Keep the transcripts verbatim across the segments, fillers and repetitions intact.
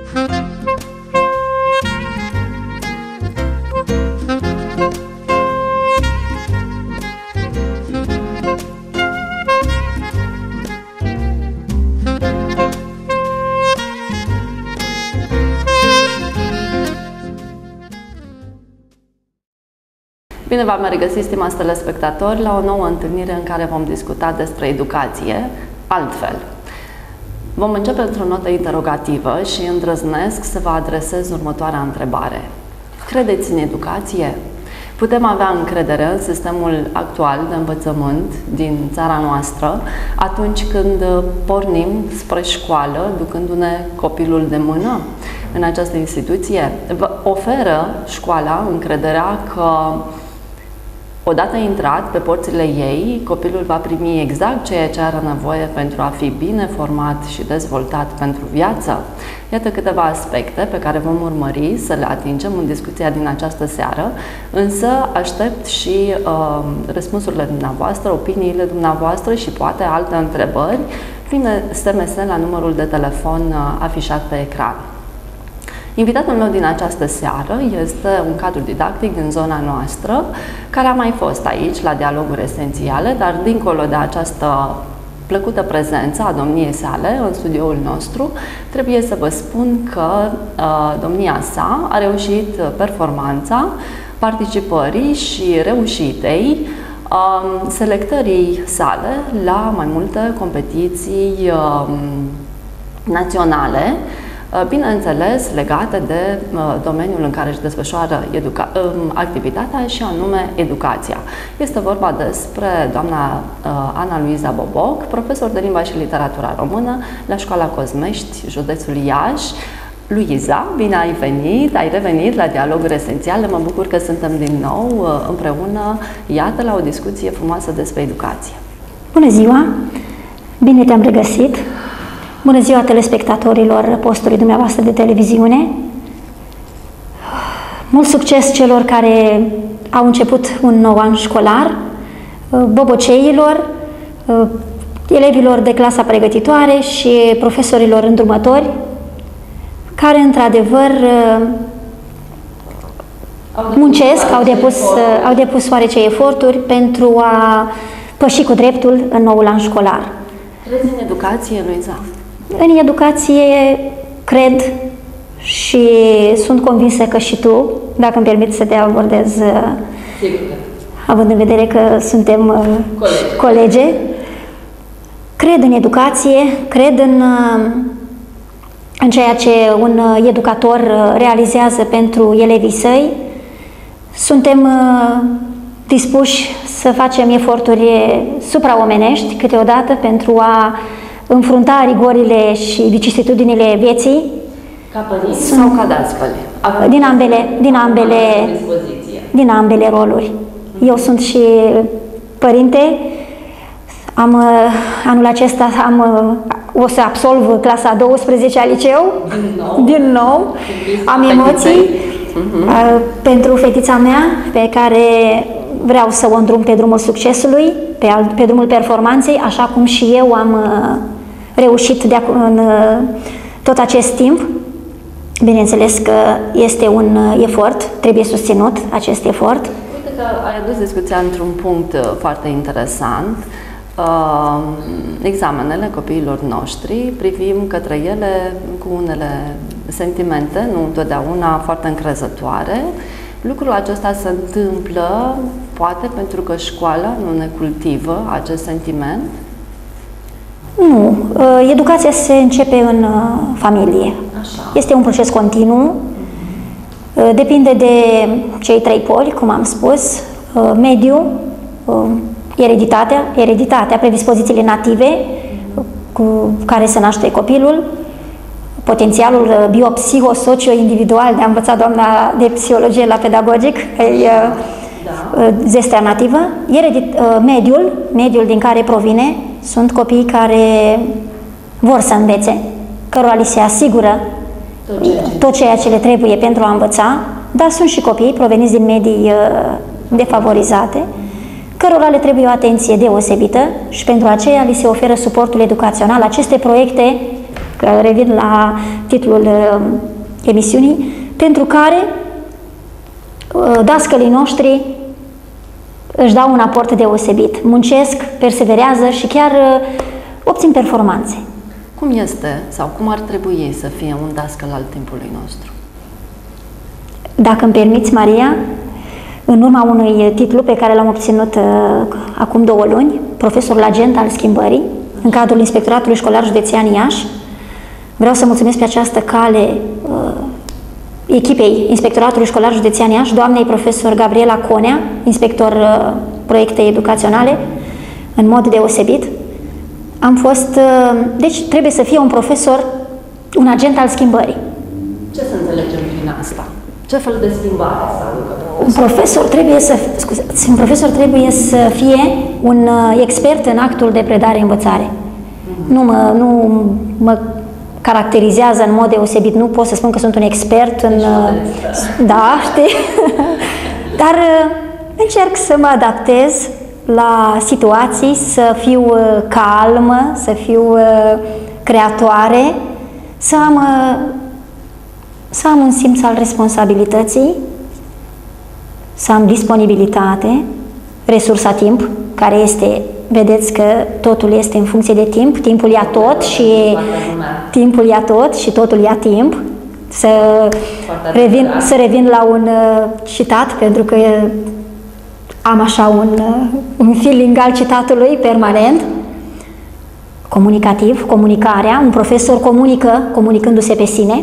Bine v-am regăsit, stimați telespectatori, la o nouă întâlnire în care vom discuta despre educație altfel. Vom începe într-o notă interrogativă și îndrăznesc să vă adresez următoarea întrebare. Credeți în educație? Putem avea încredere în sistemul actual de învățământ din țara noastră atunci când pornim spre școală, ducându-ne copilul de mână în această instituție? Vă oferă școala încrederea că odată intrat pe porțile ei, copilul va primi exact ceea ce are nevoie pentru a fi bine format și dezvoltat pentru viață? Iată câteva aspecte pe care vom urmări să le atingem în discuția din această seară, însă aștept și uh, răspunsurile dumneavoastră, opiniile dumneavoastră și poate alte întrebări prin S M S la numărul de telefon uh, afișat pe ecran. Invitatul meu din această seară este un cadru didactic din zona noastră, care a mai fost aici la Dialoguri Esențiale, dar dincolo de această plăcută prezență a domniei sale în studioul nostru, trebuie să vă spun că uh, domnia sa a reușit performanța participării și reușitei uh, selectării sale la mai multe competiții uh, naționale, bineînțeles legate de domeniul în care își desfășoară educa activitatea și anume educația. Este vorba despre doamna Ana Luiza Boboc, profesor de limba și literatura română la Școala Cosmești, județul Iași. Luiza, bine ai venit, ai revenit la Dialoguri Esențiale, mă bucur că suntem din nou împreună, iată, la o discuție frumoasă despre educație. Bună ziua, bine te-am regăsit. Bună ziua telespectatorilor postului dumneavoastră de televiziune. Mult succes celor care au început un nou an școlar, boboceilor, elevilor de clasa pregătitoare și profesorilor îndrumători, care într-adevăr muncesc, au depus, au depus oarece eforturi pentru a păși cu dreptul în noul an școlar. Crezi în educație, Luiza? În educație cred și sunt convinsă că și tu, dacă îmi permiți să te abordez, sigur, având în vedere că suntem colege. colege, cred în educație, cred în, în ceea ce un educator realizează pentru elevii săi. Suntem dispuși să facem eforturi supraomenești câteodată pentru a înfrunta rigorile și vicisitudinile vieții. Ca părinți sau ca dascăli? Din ambele, din ambele, din ambele roluri. Eu sunt și părinte. Am, anul acesta am, o să absolv clasa a douăsprezecea liceu. Din nou? Din nou. Am emoții uh-huh. pentru fetița mea, pe care vreau să o îndrum pe drumul succesului, pe, pe drumul performanței, așa cum și eu am uh, reușit de în uh, tot acest timp. Bineînțeles că este un uh, efort, trebuie susținut acest efort. Uite că ai adus discuția într-un punct uh, foarte interesant. Uh, examenele copiilor noștri, privim către ele cu unele sentimente, nu întotdeauna foarte încrezătoare. Lucrul acesta se întâmplă poate pentru că școala nu ne cultivă acest sentiment? Nu. Educația se începe în familie. Așa. Este un proces continuu. Depinde de cei trei poli, cum am spus, mediu, ereditatea, ereditatea, predispozițiile native cu care se naște copilul, potențialul biopsihosocio-individual, de a învăța doamna de psihologie la pedagogic, da. Zestea nativă, mediul, mediul din care provine, sunt copii care vor să învețe, cărora li se asigură tot ceea, ce... tot ceea ce le trebuie pentru a învăța, dar sunt și copii proveniți din medii defavorizate, cărora le trebuie o atenție deosebită și pentru aceea li se oferă suportul educațional. Aceste proiecte că revin la titlul uh, emisiunii, pentru care uh, dascălii noștri își dau un aport deosebit, muncesc, perseverează și chiar uh, obțin performanțe. Cum este sau cum ar trebui să fie un dascăl al timpului nostru? Dacă îmi permiți, Maria, în urma unui titlu pe care l-am obținut uh, acum două luni, profesorul agent al schimbării, în cadrul Inspectoratului Școlar Județean Iași, vreau să mulțumesc pe această cale uh, echipei Inspectoratului Școlar Județean Iași, doamnei profesor Gabriela Conea, inspector uh, proiecte educaționale, în mod deosebit. Am fost, uh, deci trebuie să fie un profesor, un agent al schimbării. Ce să înțelegem prin asta? Ce fel de schimbare să aducă? Un profesor trebuie să, scuzați, un profesor trebuie să fie un uh, expert în actul de predare-învățare. Mm-hmm. Nu mă, nu mă caracterizează în mod deosebit, nu pot să spun că sunt un expert în... Da, știi? Dar încerc să mă adaptez la situații, să fiu calmă, să fiu creatoare, să am, să am un simț al responsabilității, să am disponibilitate, resursa timp, care este... Vedeți că totul este în funcție de timp, timpul ia tot și timpul ia tot și totul ia timp. Să revin, să revin la un uh, citat, pentru că am așa un, uh, un feeling al citatului permanent. Comunicativ, comunicarea, un profesor comunică, comunicându-se pe sine.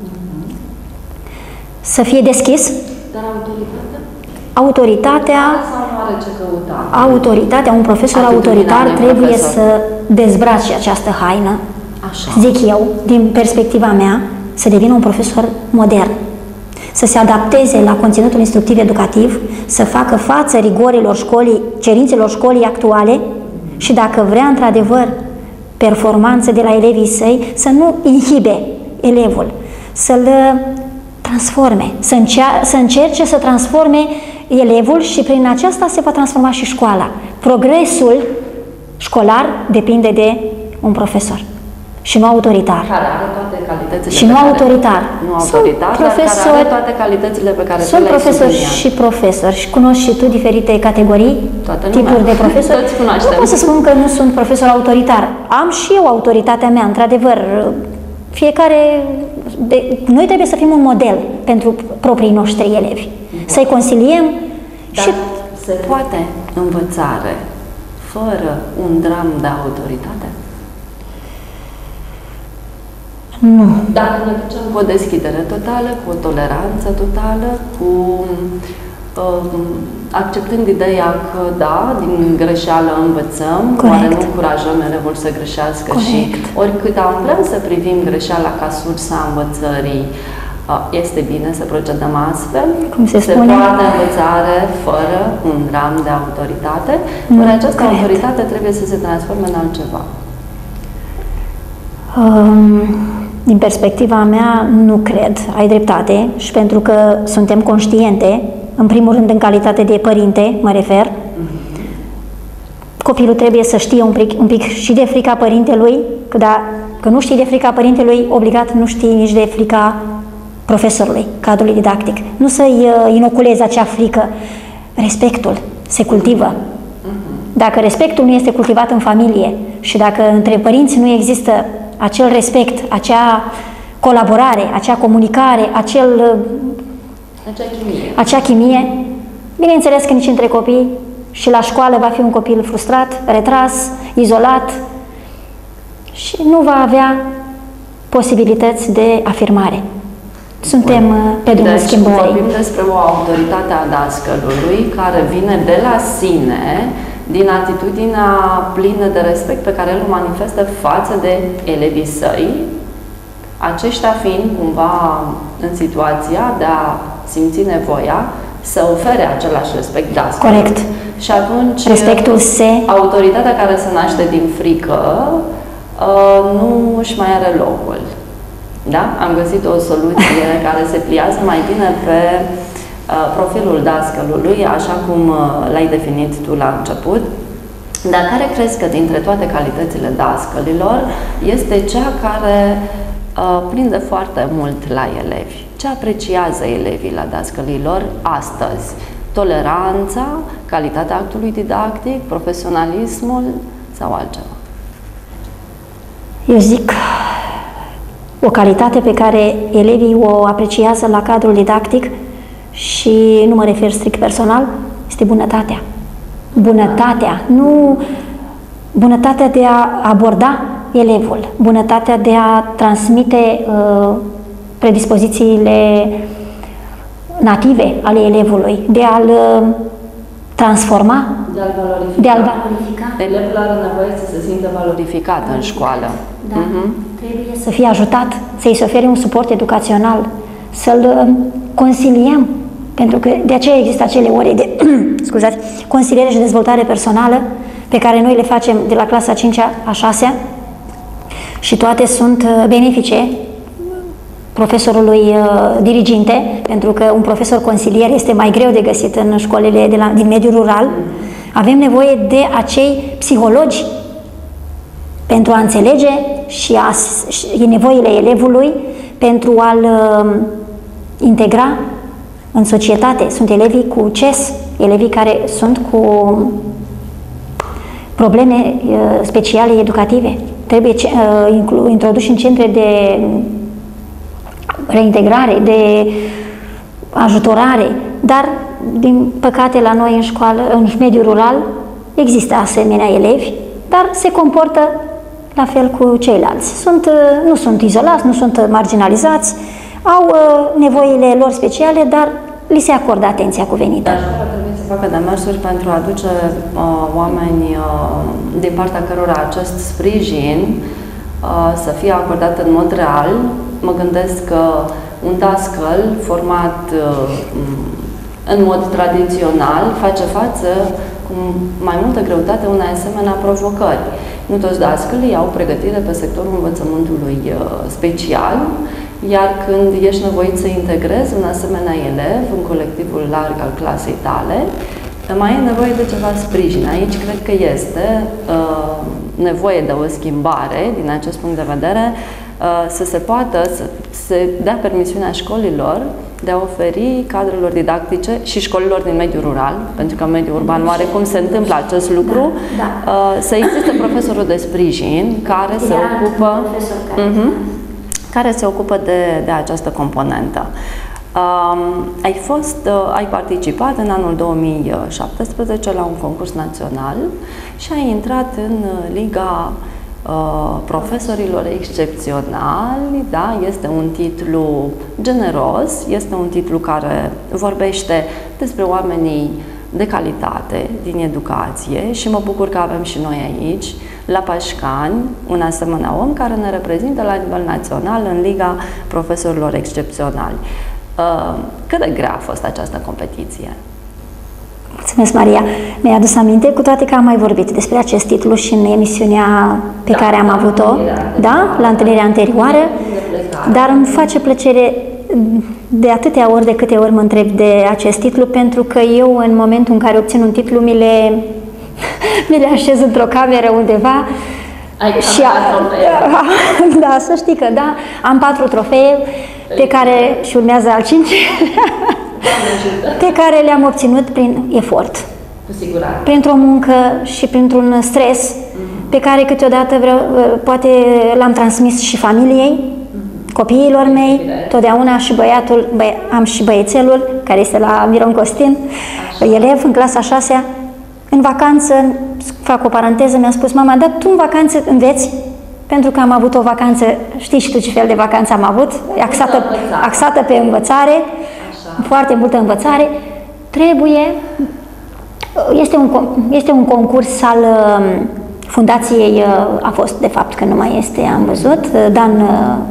Să fie deschis. Dar autoritatea? Autoritatea, autoritatea, un profesor autoritar trebuie profesor. să dezbrace această haină, Așa. zic eu, din perspectiva mea, să devină un profesor modern, să se adapteze la conținutul instructiv educativ, să facă față rigorilor școlii, cerințelor școlii actuale și dacă vrea într-adevăr performanță de la elevii săi, să nu inhibe elevul, să-l transforme, să, încea să încerce să transforme elevul și prin aceasta se va transforma și școala. Progresul școlar depinde de un profesor și nu autoritar. Care are toate calitățile și nu care, autoritar. Nu autoritar, sunt profesori, dar care are toate calitățile pe care sunt profesori și profesori și cunosc și tu diferite categorii, Toată tipuri de profesori. Toți cunoaștem. Nu pot să spun că nu sunt profesor autoritar. Am și eu autoritatea mea, într-adevăr. Fiecare, de, noi trebuie să fim un model pentru proprii noștri elevi. Mm-hmm. Să-i consiliem. Dar și se poate învățare fără un dram de autoritate? Nu. Dacă ne ducem cu o deschidere totală, cu o toleranță totală, cu uh, acceptând ideea că, da, din greșeală învățăm, oare nu încurajăm elevul să greșească. Corect. Și oricât am vrea să privim greșeala ca sursa învățării, este bine să procedăm astfel. Cum se, se spune? poate învățare fără un dram de autoritate, dar această Corect. autoritate trebuie să se transforme în altceva. Um, din perspectiva mea, nu cred. Ai dreptate și pentru că suntem conștiente, în primul rând în calitate de părinte, mă refer, mm-hmm. copilul trebuie să știe un pic, un pic și de frica părintelui, că, da, că nu știi de frica părintelui, obligat nu știi nici de frica profesorului, cadrului didactic. Nu să-i inoculezi acea frică. Respectul se cultivă. Dacă respectul nu este cultivat în familie și dacă între părinți nu există acel respect, acea colaborare, acea comunicare, acel, acea chimie, acea chimie, bineînțeles că nici între copii și la școală va fi un copil frustrat, retras, izolat și nu va avea posibilități de afirmare. Suntem pe drumul deci, schimbării. Vorbim despre o autoritate a dascălului care vine de la sine, din atitudinea plină de respect pe care el o manifestă față de elevii săi, aceștia fiind cumva în situația de a simți nevoia să ofere același respect dascălului. Corect. Și atunci, respectul se... autoritatea care se naște din frică nu își mai are locul. Da? Am găsit o soluție care se pliază mai bine pe uh, profilul dascălului, așa cum uh, l-ai definit tu la început, Dar care crezi că dintre toate calitățile dascălilor este cea care uh, prinde foarte mult la elevi? Ce apreciază elevii la dascălilor astăzi? Toleranța, calitatea actului didactic, profesionalismul sau altceva? Eu zic o calitate pe care elevii o apreciază la cadrul didactic și nu mă refer strict personal, este bunătatea. Bunătatea, nu bunătatea de a aborda elevul, bunătatea de a transmite uh, predispozițiile native ale elevului, de a-l uh, transforma, de a-l valorifica. De a-l valorifica. Elevul are nevoie să se simtă valorificat în școală. Da. Uh-huh. Trebuie să fie ajutat, să-i se ofere un suport educațional, să-l uh, consiliem. Pentru că de aceea există acele ore de scuzați, consiliere și dezvoltare personală pe care noi le facem de la clasa a cincea a șasea și toate sunt benefice profesorului uh, diriginte, pentru că un profesor consilier este mai greu de găsit în școlile de la, din mediul rural. Avem nevoie de acei psihologi pentru a înțelege și, a, și nevoile elevului, pentru a-l uh, integra în societate. Sunt elevii cu C E S, elevii care sunt cu probleme uh, speciale educative. Trebuie uh, introduși în centre de reintegrare, de ajutorare, dar, din păcate, la noi în școală, în mediul rural, există asemenea elevi, dar se comportă la fel cu ceilalți. Sunt, uh, nu sunt izolați, nu sunt marginalizați, au uh, nevoile lor speciale, dar li se acordă atenția cuvenită. Dar școala trebuie să facă demersuri pentru a aduce uh, oameni uh, din partea cărora acest sprijin uh, să fie acordat în mod real. Mă gândesc că un dascăl format uh, în mod tradițional face față cu mai multă greutate unei asemenea provocări. Nu toți dascălii au pregătire pe sectorul învățământului uh, special, iar când ești nevoit să integrezi un asemenea elev în colectivul larg al clasei tale, mai e nevoie de ceva sprijin. Aici cred că este uh, nevoie de o schimbare din acest punct de vedere, uh, să se poată să se dea permisiunea școlilor de a oferi cadrelor didactice și școlilor din mediul rural, pentru că în mediul urban oarecum se întâmplă acest lucru, da, da. Uh, să existe profesorul de sprijin care se ocupă uh-huh, care se ocupă de, de această componentă. Um, ai, fost, uh, ai participat în anul două mii șaptesprezece la un concurs național și ai intrat în Liga uh, Profesorilor Excepționali. Da? Este un titlu generos, este un titlu care vorbește despre oamenii de calitate din educație și mă bucur că avem și noi aici, la Pașcani, un asemenea om care ne reprezintă la nivel național în Liga Profesorilor Excepționali. Cât de grea a fost această competiție? Mulțumesc, Maria! Mi-ai adus aminte, cu toate că am mai vorbit despre acest titlu și în emisiunea pe da, care am avut-o, da, la întâlnirea anterioară, dar îmi face plăcere de atâtea ori de câte ori mă întreb de acest titlu, pentru că eu, în momentul în care obțin un titlu, mi le, mi le așez într-o cameră undeva. Ai și a, da, să știi că da, am patru trofee pe care și urmează al cincilea, pe care le-am obținut prin efort. Cu siguranță. Printr-o muncă și printr-un stres mm-hmm. pe care câteodată vreau, poate l-am transmis și familiei, mm-hmm. copiilor mei, totdeauna și băiatul, băia, am și băiețelul, care este la Miron Costin, așa. Elev în clasa a șasea. În vacanță, fac o paranteză, mi-a spus mama, dar tu în vacanță înveți? Pentru că am avut o vacanță, știi și tu ce fel de vacanță am avut, axată, axată pe învățare, așa. Foarte multă învățare. Trebuie, este un, este un concurs al fundației, a fost de fapt că nu mai este, am văzut, Dan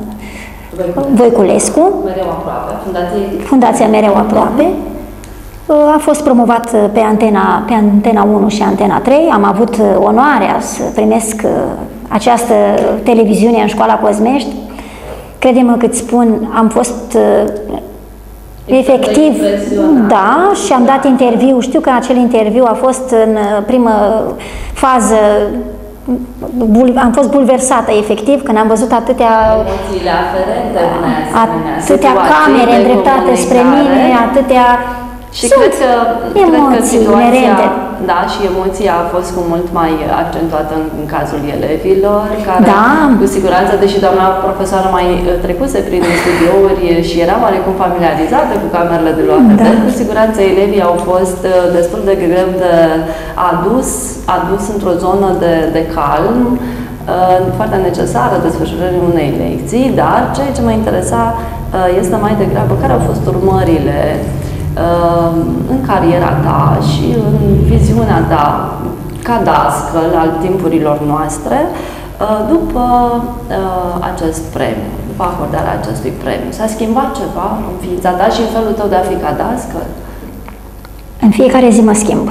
Voiculescu, Mereu Aproape, fundație... Fundația Mereu Aproape. A fost promovat pe Antena, pe Antena unu și Antena trei. Am avut onoarea să primesc această televiziune în Școala Cosmești. Crede-mă cât spun, am fost Efectiv, da, și am dat interviu. Știu că acel interviu a fost în primă fază, am fost bulversată efectiv când am văzut atâtea, emoțiile aferente, atâtea camere îndreptate spre mine, atâtea... Și cred că, cred că situația, merente. da, și emoția a fost cu mult mai accentuată în, în cazul elevilor, care da. cu siguranță, deși doamna profesoară mai trecuse prin studiouri și era oarecum familiarizată cu camerele de luat da. Cu siguranță elevii au fost destul de greu de adus, adus într-o zonă de, de calm, foarte necesară desfășurării unei lecții, dar ceea ce mă interesa este mai degrabă care au fost urmările în cariera ta și în viziunea ta ca dascăl al timpurilor noastre după acest premiu, după acordarea acestui premiu. S-a schimbat ceva în ființa ta și în felul tău de a fi ca dascăl? În fiecare zi mă schimb.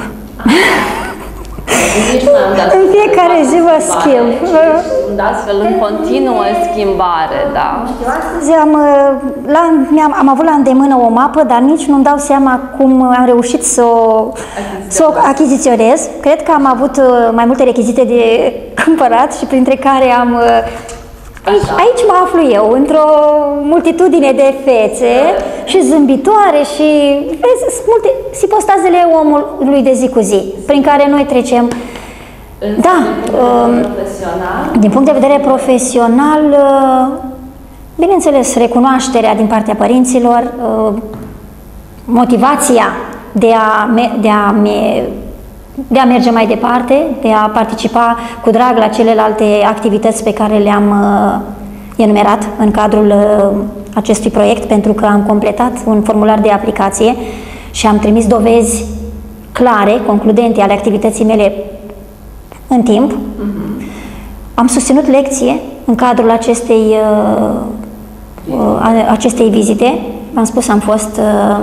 În fiecare zi mă schimb. Un dascăl în continuă schimbare, da? Astăzi am, la, am, am avut la îndemână o mapă, dar nici nu-mi dau seama cum am reușit să o, să o achiziționez. Cred că am avut mai multe rechizite de cumpărat și printre care am... Aici, aici mă aflu eu, într-o multitudine de fețe și zâmbitoare și vezi, multe sipostazele omului de zi cu zi, prin care noi trecem. Din da, punct uh, din punct de vedere profesional, uh, bineînțeles, recunoașterea din partea părinților, uh, motivația de a, de a me de a merge mai departe, de a participa cu drag la celelalte activități pe care le-am uh, enumerat în cadrul uh, acestui proiect, pentru că am completat un formular de aplicație și am trimis dovezi clare, concludente ale activității mele în timp. Mm-hmm. Am susținut lecție în cadrul acestei, uh, uh, acestei vizite. V-am spus, am fost... Uh,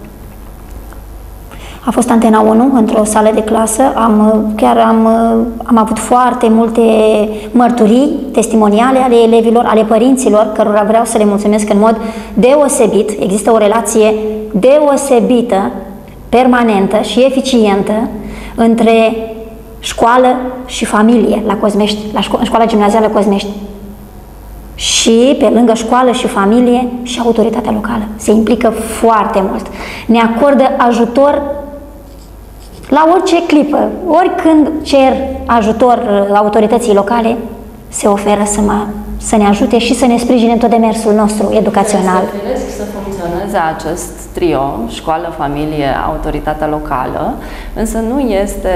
A fost Antena unu într-o sală de clasă, am, chiar am, am avut foarte multe mărturii testimoniale ale elevilor, ale părinților, cărora vreau să le mulțumesc în mod deosebit. Există o relație deosebită, permanentă și eficientă între școală și familie la Cosmești, la șco- în școala gimnazială Cosmești. Și pe lângă școală și familie și autoritatea locală. Se implică foarte mult. Ne acordă ajutor la orice clipă, oricând cer ajutor autorității locale, se oferă să, mă, să ne ajute și să ne sprijine în tot demersul nostru educațional. Să firesc să funcționeze acest trio, școală, familie, autoritatea locală, însă nu este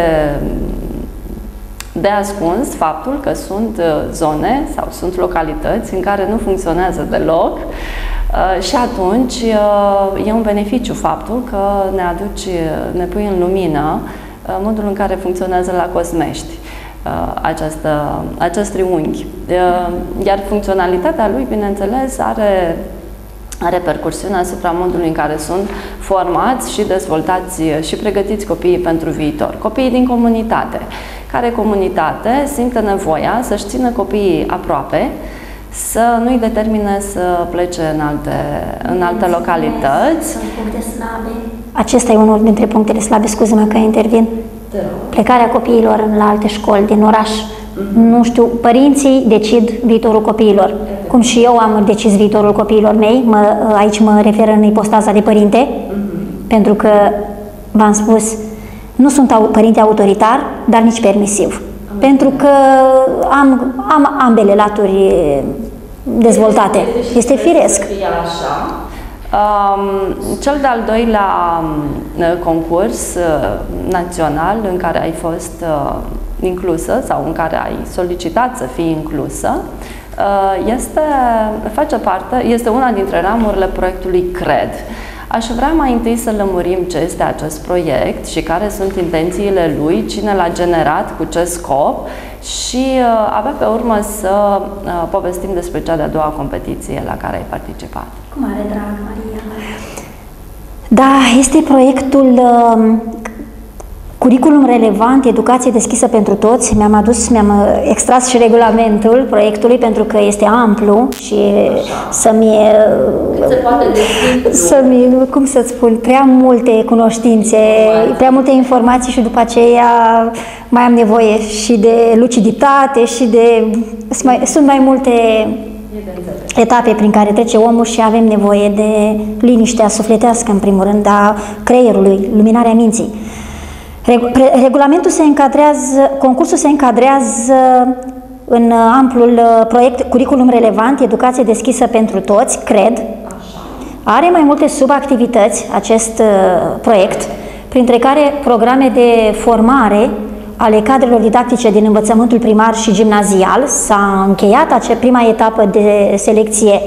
de ascuns faptul că sunt zone sau sunt localități în care nu funcționează deloc. Uh, și atunci uh, e un beneficiu faptul că ne aduci, ne pui în lumină uh, modul în care funcționează la Cosmești uh, această, acest triunghi. Uh, iar funcționalitatea lui, bineînțeles, are repercursiune asupra modului în care sunt formați și dezvoltați și pregătiți copiii pentru viitor. Copiii din comunitate, care comunitate simte nevoia să-și țină copiii aproape, să nu-i determine să plece în alte, în alte localități. Sunt puncte slabe. Acesta e unul dintre punctele slabe, scuze-mă că intervin. Plecarea copiilor la alte școli din oraș. Mm-hmm. Nu știu, părinții decid viitorul copiilor. Cum și eu am decis viitorul copiilor mei, mă, aici mă refer în ipostaza de părinte, mm-hmm. pentru că, v-am spus, nu sunt părinte autoritar, dar nici permisiv. Pentru că am, am ambele laturi dezvoltate. Este, este firesc. Așa. Um, cel de-al doilea concurs național în care ai fost uh, inclusă sau în care ai solicitat să fii inclusă uh, este, face parte, este una dintre ramurile proiectului CRED. Aș vrea mai întâi să lămurim ce este acest proiect și care sunt intențiile lui, cine l-a generat, cu ce scop și uh, avea pe urmă să uh, povestim despre cea de-a doua competiție la care ai participat. Cu mare drag, Maria. Da, este proiectul uh, cu Curriculum relevant, educație deschisă pentru toți. Mi-am adus, mi-am extras și regulamentul proiectului pentru că este amplu și să-mi, să-mi, cum să spun, prea multe cunoștințe, prea multe informații și după aceea mai am nevoie și de luciditate și de, sunt mai multe etape prin care trece omul și avem nevoie de liniștea sufletească, în primul rând, a creierului, luminarea minții. Regulamentul se încadrează, concursul se încadrează în amplul proiect Curriculum relevant, educație deschisă pentru toți, cred. Are mai multe subactivități acest proiect, printre care programe de formare ale cadrelor didactice din învățământul primar și gimnazial. S-a încheiat acea prima etapă de selecție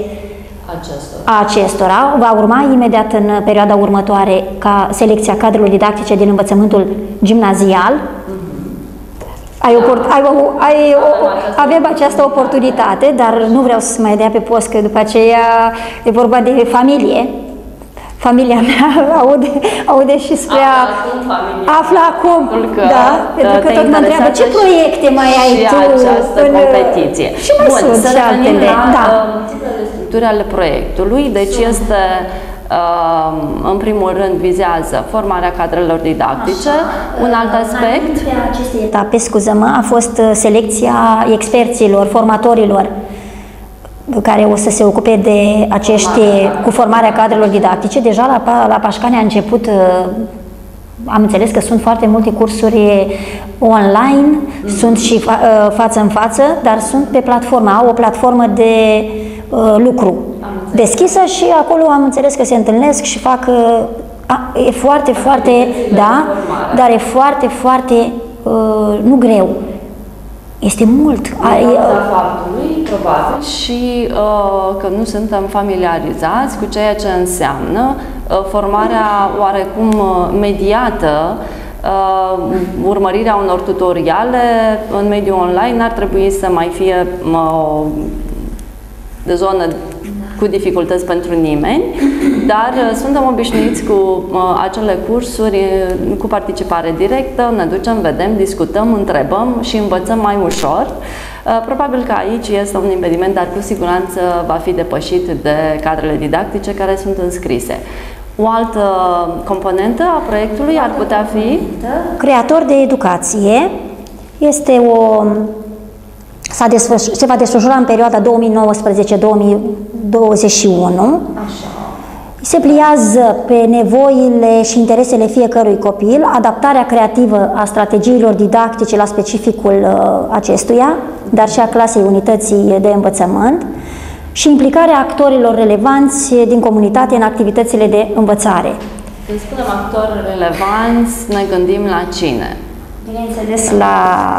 a acestora. Va urma imediat în perioada următoare ca selecția cadrelor didactice din învățământul gimnazial. Ai ai, ai, avem această oportunitate, dar nu vreau să mai dea pe post, că după aceea e vorba de familie. Familia mea aude, aude și spre a... Află acum, că da, pentru că tot mă întreabă ce proiecte mai ai tu în competiție. Și mai Bun, sunt și altele. Da. Structura ale proiectului, deci este, în primul rând, vizează formarea cadrelor didactice. Așa. Un alt aspect... Aceste etape, scuză-mă, a fost selecția experților, formatorilor, care o să se ocupe de acești, cu formarea cadrelor didactice. Deja la, la Pașcani a început, am înțeles că sunt foarte multe cursuri online, mm-hmm. sunt și fa, față în față, dar sunt pe platformă, au o platformă de uh, lucru deschisă și acolo am înțeles că se întâlnesc și fac, uh, e foarte, foarte, da, dar e foarte, foarte, uh, nu greu. Este mult. Din cauza faptului, probabil, și uh, că nu suntem familiarizați cu ceea ce înseamnă uh, formarea oarecum mediată, uh, urmărirea unor tutoriale în mediul online ar trebui să mai fie uh, de zonă cu dificultăți pentru nimeni, dar uh, suntem obișnuiți cu uh, acele cursuri uh, cu participare directă, ne ducem, vedem, discutăm, întrebăm și învățăm mai ușor. Uh, probabil că aici este un impediment, dar cu siguranță va fi depășit de cadrele didactice care sunt înscrise. O altă componentă a proiectului ar putea fi? Creator de educație. Este o... se va desfășura în perioada două mii nouăsprezece două mii douăzeci și unu. Așa. Se pliază pe nevoile și interesele fiecărui copil, adaptarea creativă a strategiilor didactice la specificul uh, acestuia, dar și a clasei unității de învățământ și implicarea actorilor relevanți din comunitate în activitățile de învățare. Când spunem actori relevanți, ne gândim la cine? Bineînțeles, la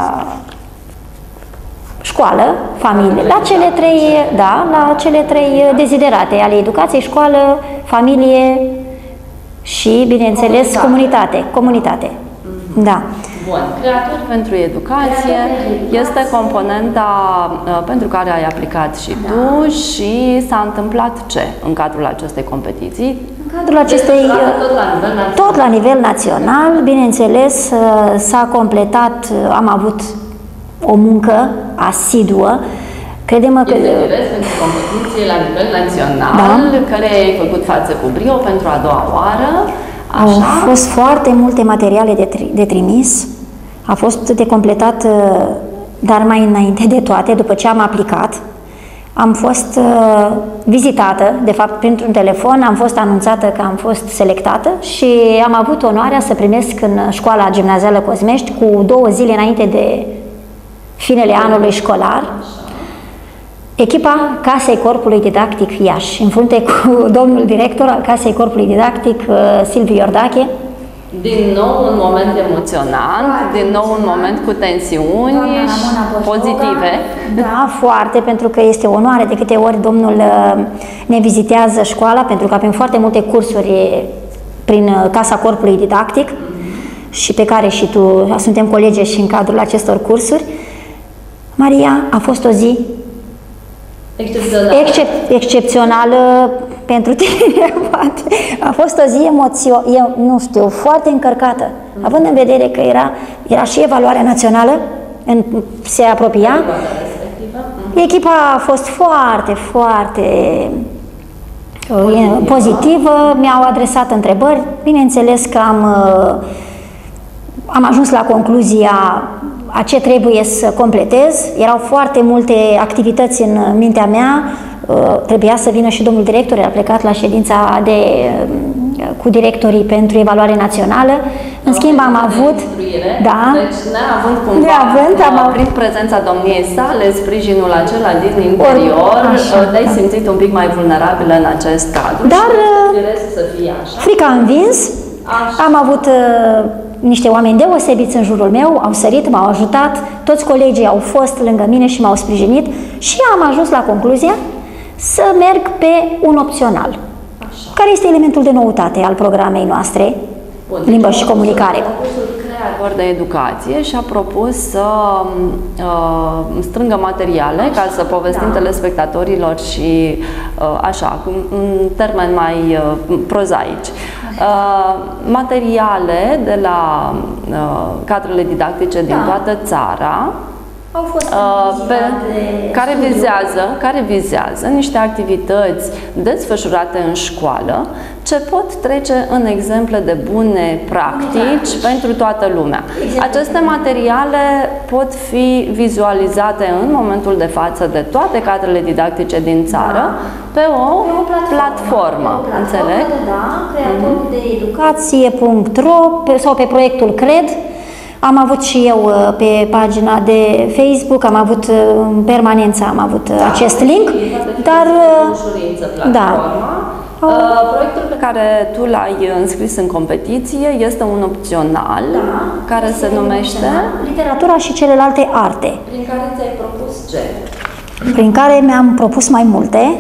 școală, familie, la cele trei, da, la cele trei deziderate ale educației, școală, familie și, bineînțeles, comunitate. Comunitate. Mm-hmm. Da. Bun. Creator pentru educație este componenta uh, pentru care ai aplicat și da. tu și s-a întâmplat ce în cadrul acestei competiții? În cadrul acestei, tot la nivel național, tot la nivel național bineînțeles, uh, s-a completat, uh, am avut o muncă asiduă. Credem că... Este interes pentru competiție la nivel național, da. care ai făcut față cu brio pentru a doua oară. Așa. Au fost foarte multe materiale de, tri de trimis. A fost de completat, dar mai înainte de toate, după ce am aplicat, am fost uh, vizitată, de fapt, printr-un telefon, am fost anunțată că am fost selectată și am avut onoarea să primesc în școala gimnazială Cosmești cu două zile înainte de finele anului școlar, echipa Casei Corpului Didactic Iași, în frunte cu domnul director al Casei Corpului Didactic, Silviu Iordache. Din nou un moment emoționant, din nou un moment cu tensiuni pozitive. Da, foarte, pentru că este o onoare de câte ori domnul ne vizitează școala, pentru că avem foarte multe cursuri prin Casa Corpului Didactic și pe care și tu suntem colegi și în cadrul acestor cursuri. Maria, a fost o zi excepțională, excep excepțională pentru tine, poate. A fost o zi emoțio, eu nu știu, foarte încărcată, mm. având în vedere că era, era și evaluarea națională, în, se apropia. Mm. Echipa a fost foarte, foarte pozitivă, pozitivă. Mi-au adresat întrebări, bineînțeles că am, am ajuns la concluzia a ce trebuie să completez. Erau foarte multe activități în mintea mea. Trebuia să vină și domnul director, a plecat la ședința de, cu directorii pentru evaluare națională. În schimb am avut, da, deci neavând cumva, neavând, am prin prezența domniei sale, sprijinul acela din interior, te-ai simțit un pic mai vulnerabilă în acest cadru. Dar și să fie așa. Frica a învins, așa. Am avut uh, niște oameni deosebiți în jurul meu, au sărit, m-au ajutat, toți colegii au fost lângă mine și m-au sprijinit și am ajuns la concluzia să merg pe un opțional. Așa. Care este elementul de noutate al programei noastre, Bun, limbă și comunicare? Concursul Creator de Educație și-a propus să uh, strângă materiale ca să povestim da. telespectatorilor și uh, așa, în termeni mai uh, prozaici. Uh, materiale de la uh, cadrele didactice din da. toată țara. Au fost uh, pe, care, vizează, care vizează niște activități desfășurate în școală ce pot trece în exemple de bune practici Exact. pentru toată lumea. Exact. Aceste materiale pot fi vizualizate în momentul de față de toate cadrele didactice din țară da. pe o, pe o platformă, platformă o înțeleg? Da, creatorul mm-hmm. de educație punct ro sau pe proiectul Cred. Am avut și eu pe pagina de Facebook, am avut în permanență, am avut da, acest link, dar da. Proiectul pe care tu l-ai înscris în competiție este un opțional da, care se numește Literatura și celelalte arte. Prin care ți-ai propus ce? Prin care mi-am propus mai multe,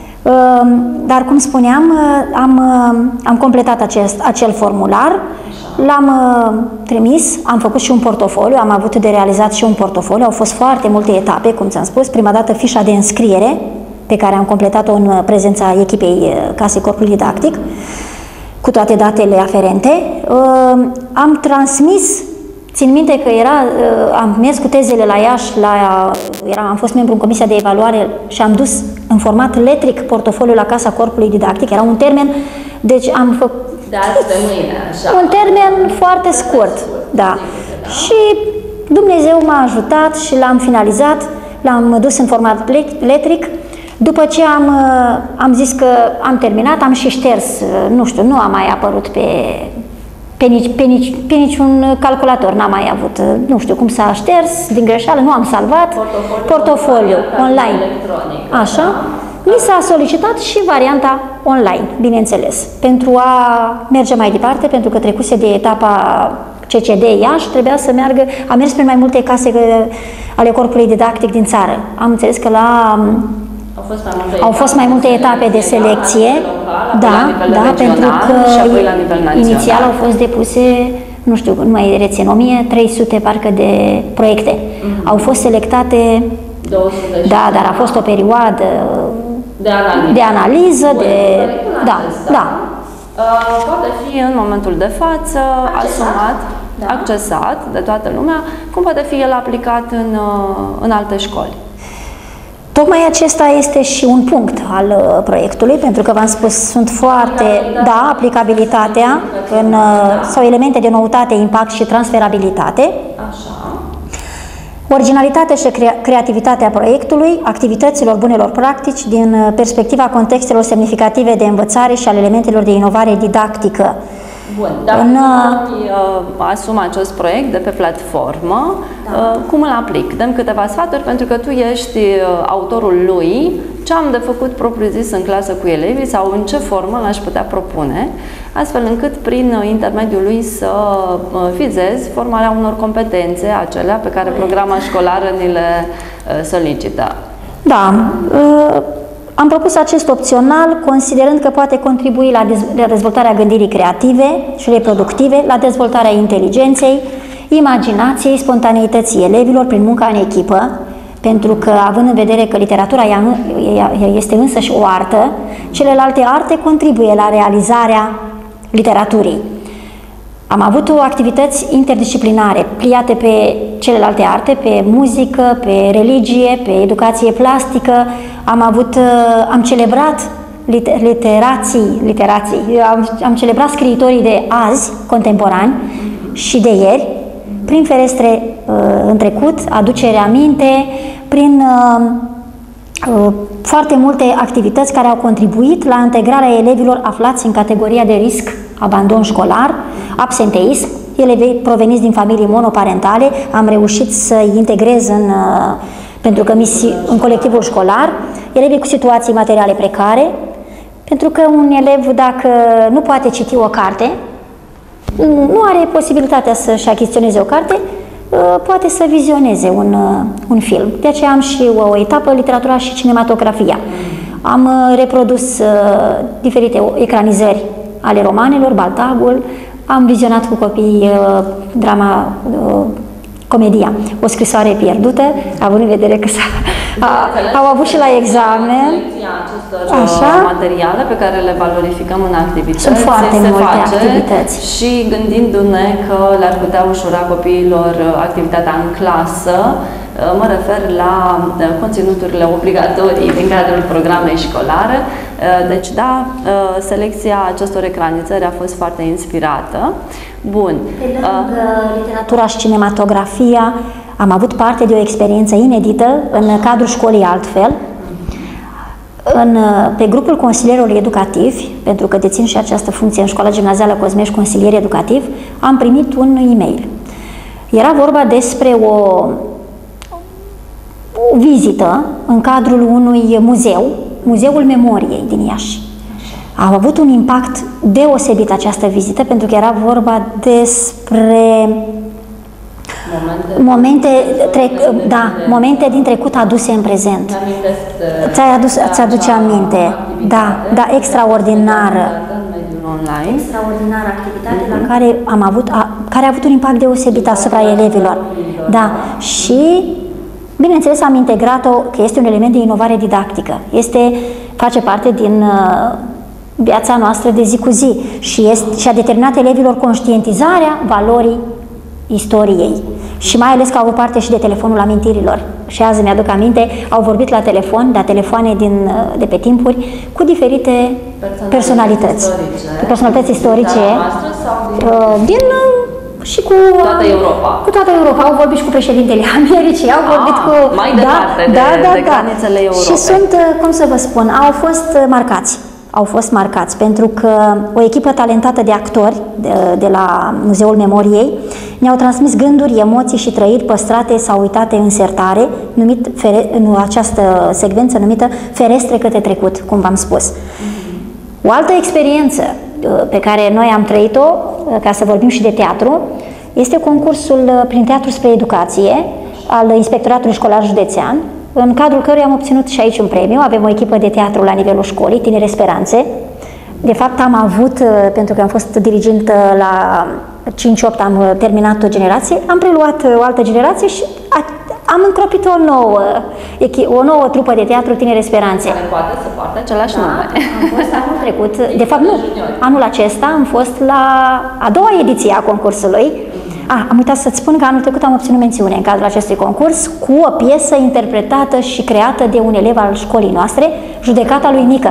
dar cum spuneam, am, am completat acest, acel formular. L-am uh, trimis, am făcut și un portofoliu, am avut de realizat și un portofoliu, au fost foarte multe etape, cum ți-am spus, prima dată fișa de înscriere, pe care am completat-o în prezența echipei uh, Casei Corpului Didactic, cu toate datele aferente. Uh, am transmis, țin minte că era, uh, am mers cu tezele la Iași, la, era, am fost membru în Comisia de Evaluare și am dus în format letric portofoliul la Casa Corpului Didactic, era un termen, deci am făcut De azi pe mâine, așa. Un termen foarte scurt, da. Și Dumnezeu m-a ajutat și l-am finalizat, l-am dus în format letric. După ce am, am zis că am terminat, am și șters, nu știu, nu a mai apărut pe, pe, nici, pe, nici, pe niciun calculator, n-am mai avut, nu știu cum s-a șters, din greșeală, nu am salvat, portofoliu, portofoliu online, electronic, așa. Mi s-a solicitat și varianta online, bineînțeles, pentru a merge mai departe, pentru că trecuse de etapa C C D Iași, trebuia să meargă, am mers prin mai multe case ale corpului didactic din țară. Am înțeles că la, au fost mai multe, au fost mai multe etape de selecție, da, da, pentru că inițial au fost depuse, nu știu, nu mai rețin, o mie trei sute parcă de proiecte. Mm-hmm. Au fost selectate, două sute da, dar a fost o perioadă de analiză, de, analiză, Bun, de da, da. Uh, poate fi în momentul de față accesat, asumat, da. accesat de toată lumea, cum poate fi el aplicat în, în alte școli. Tocmai acesta este și un punct al uh, proiectului, pentru că v-am spus, sunt foarte, da, aplicabilitatea în, uh, sau elemente de noutate, impact și transferabilitate. Așa. Originalitatea și crea creativitatea proiectului, activităților bunelor practici din perspectiva contextelor semnificative de învățare și al elementelor de inovare didactică. Bun, dacă în, uh, asum acest proiect de pe platformă, da. uh, cum îl aplic? Dăm câteva sfaturi, pentru că tu ești uh, autorul lui, ce am de făcut propriu-zis în clasă cu elevii sau în ce formă l-aș putea propune, astfel încât prin uh, intermediul lui să uh, vizez formarea unor competențe, acelea pe care programa școlară ni le uh, solicită. Da. Uh... Am propus acest opțional considerând că poate contribui la dezvoltarea gândirii creative și reproductive, la dezvoltarea inteligenței, imaginației, spontaneității elevilor prin munca în echipă, pentru că, având în vedere că literatura este însăși o artă, celelalte arte contribuie la realizarea literaturii. Am avut activități interdisciplinare, pliate pe celelalte arte, pe muzică, pe religie, pe educație plastică. Am avut, am celebrat literații, literații. Am, am celebrat scriitorii de azi, contemporani și de ieri, prin ferestre în trecut, aducere aminte, prin uh, foarte multe activități care au contribuit la integrarea elevilor aflați în categoria de risc abandon școlar, absenteism, elevii proveniți din familii monoparentale. Am reușit să-i integrez în, uh, pentru că misi, în colectivul școlar, elevii cu situații materiale precare, pentru că un elev, dacă nu poate citi o carte, nu are posibilitatea să-și achiziționeze o carte, poate să vizioneze un, un film. De aceea am și o, o etapă, literatura și cinematografia. Am reprodus uh, diferite ecranizări ale romanelor, Baltagul, am vizionat cu copii uh, drama, uh, comedia, O scrisoare pierdută, având în vedere că au avut și la examen. Așa? Materiale pe care le valorificăm în activități. Sunt foarte multe activități. Și gândindu-ne că le-ar putea ușura copiilor activitatea în clasă, mă refer la conținuturile obligatorii din cadrul programei școlare. Deci, da, selecția acestor ecranizări a fost foarte inspirată. Bun. Pe lângă literatura și cinematografia, am avut parte de o experiență inedită în cadrul școlii Altfel, în, pe grupul consilierului educativ, pentru că dețin și această funcție în Școala Gimnazială Cosmești, consilier educativ, am primit un e-mail. Era vorba despre o, o vizită în cadrul unui muzeu, Muzeul Memoriei din Iași. A avut un impact deosebit această vizită, pentru că era vorba despre momente, momente, trec, da, momente din trecut aduse în prezent. Ți-ai adus, ți aduce aminte? Da, da, extraordinară. Online. Extraordinară activitate la care am avut, a, care a avut un impact deosebit asupra elevilor. Da, și bineînțeles am integrat-o, că este un element de inovare didactică. Este, face parte din uh, viața noastră de zi cu zi și, este, și a determinat elevilor conștientizarea valorii istoriei. Și mai ales că au avut parte și de telefonul amintirilor. Și azi mi-aduc aminte, au vorbit la telefon, la telefoane din, de pe timpuri, cu diferite personalități. Istorice. Personalități istorice. Din, din și cu toată Europa. Cu toată Europa. Au vorbit și cu președintele Americii, au vorbit ah, cu... mai departe da, de, da, de da, granițele Europei. Și sunt, cum să vă spun, au fost marcați. Au fost marcați, pentru că o echipă talentată de actori de, de la Muzeul Memoriei ne-au transmis gânduri, emoții și trăiri păstrate sau uitate în sertare, numit, fere, în această secvență numită Ferestre către trecut, cum v-am spus. O altă experiență pe care noi am trăit-o, ca să vorbim și de teatru, este concursul prin teatru spre educație al Inspectoratului Școlar Județean, în cadrul căruia am obținut și aici un premiu. Avem o echipă de teatru la nivelul școlii, Tinere Speranțe. De fapt am avut, pentru că am fost dirigentă la cinci opt, am terminat o generație, am preluat o altă generație și am încropit o nouă, o nouă trupă de teatru, Tinere Speranțe. Care poate să poarte același nume. Am fost anul trecut, de fapt nu, anul acesta am fost la a doua ediție a concursului. Ah, am uitat să-ți spun că anul trecut am obținut mențiune în cadrul acestui concurs cu o piesă interpretată și creată de un elev al școlii noastre, Judecata lui Nică.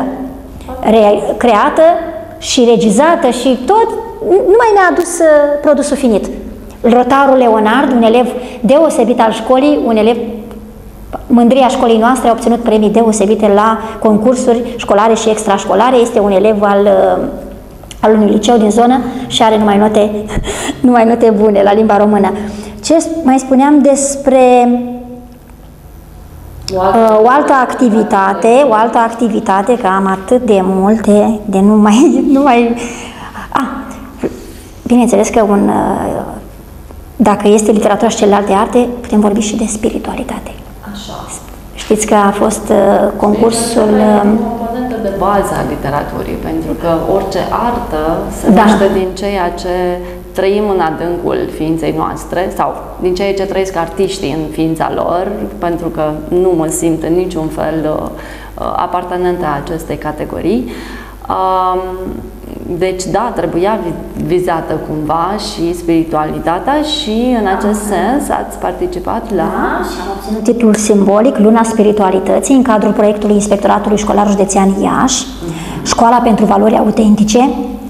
Re creată și regizată și tot, numai ne-a adus uh, produsul finit. Rotarul Leonard, un elev deosebit al școlii, un elev mândria școlii noastre, a obținut premii deosebite la concursuri școlare și extrașcolare, este un elev al uh, al unui liceu din zonă și are numai note, numai note bune la limba română. Ce mai spuneam despre o altă, uh, o altă activitate, o altă activitate, că am atât de multe, de nu mai... Nu mai ah, bineînțeles că un, uh, dacă este literatura și celelalte arte, putem vorbi și de spiritualitate. Așa. Știți că a fost uh, concursul... Uh, de bază a literaturii, pentru că orice artă se da. naște din ceea ce trăim în adâncul ființei noastre sau din ceea ce trăiesc artiștii în ființa lor, pentru că nu mă simt în niciun fel uh, apartenentă a acestei categorii. Uh, deci, da, trebuia vizată cumva și spiritualitatea și în acest sens ați participat la... Da, și am obținut titlul simbolic Luna Spiritualității în cadrul proiectului Inspectoratului Școlar Județean Iași, Școala pentru Valori Autentice.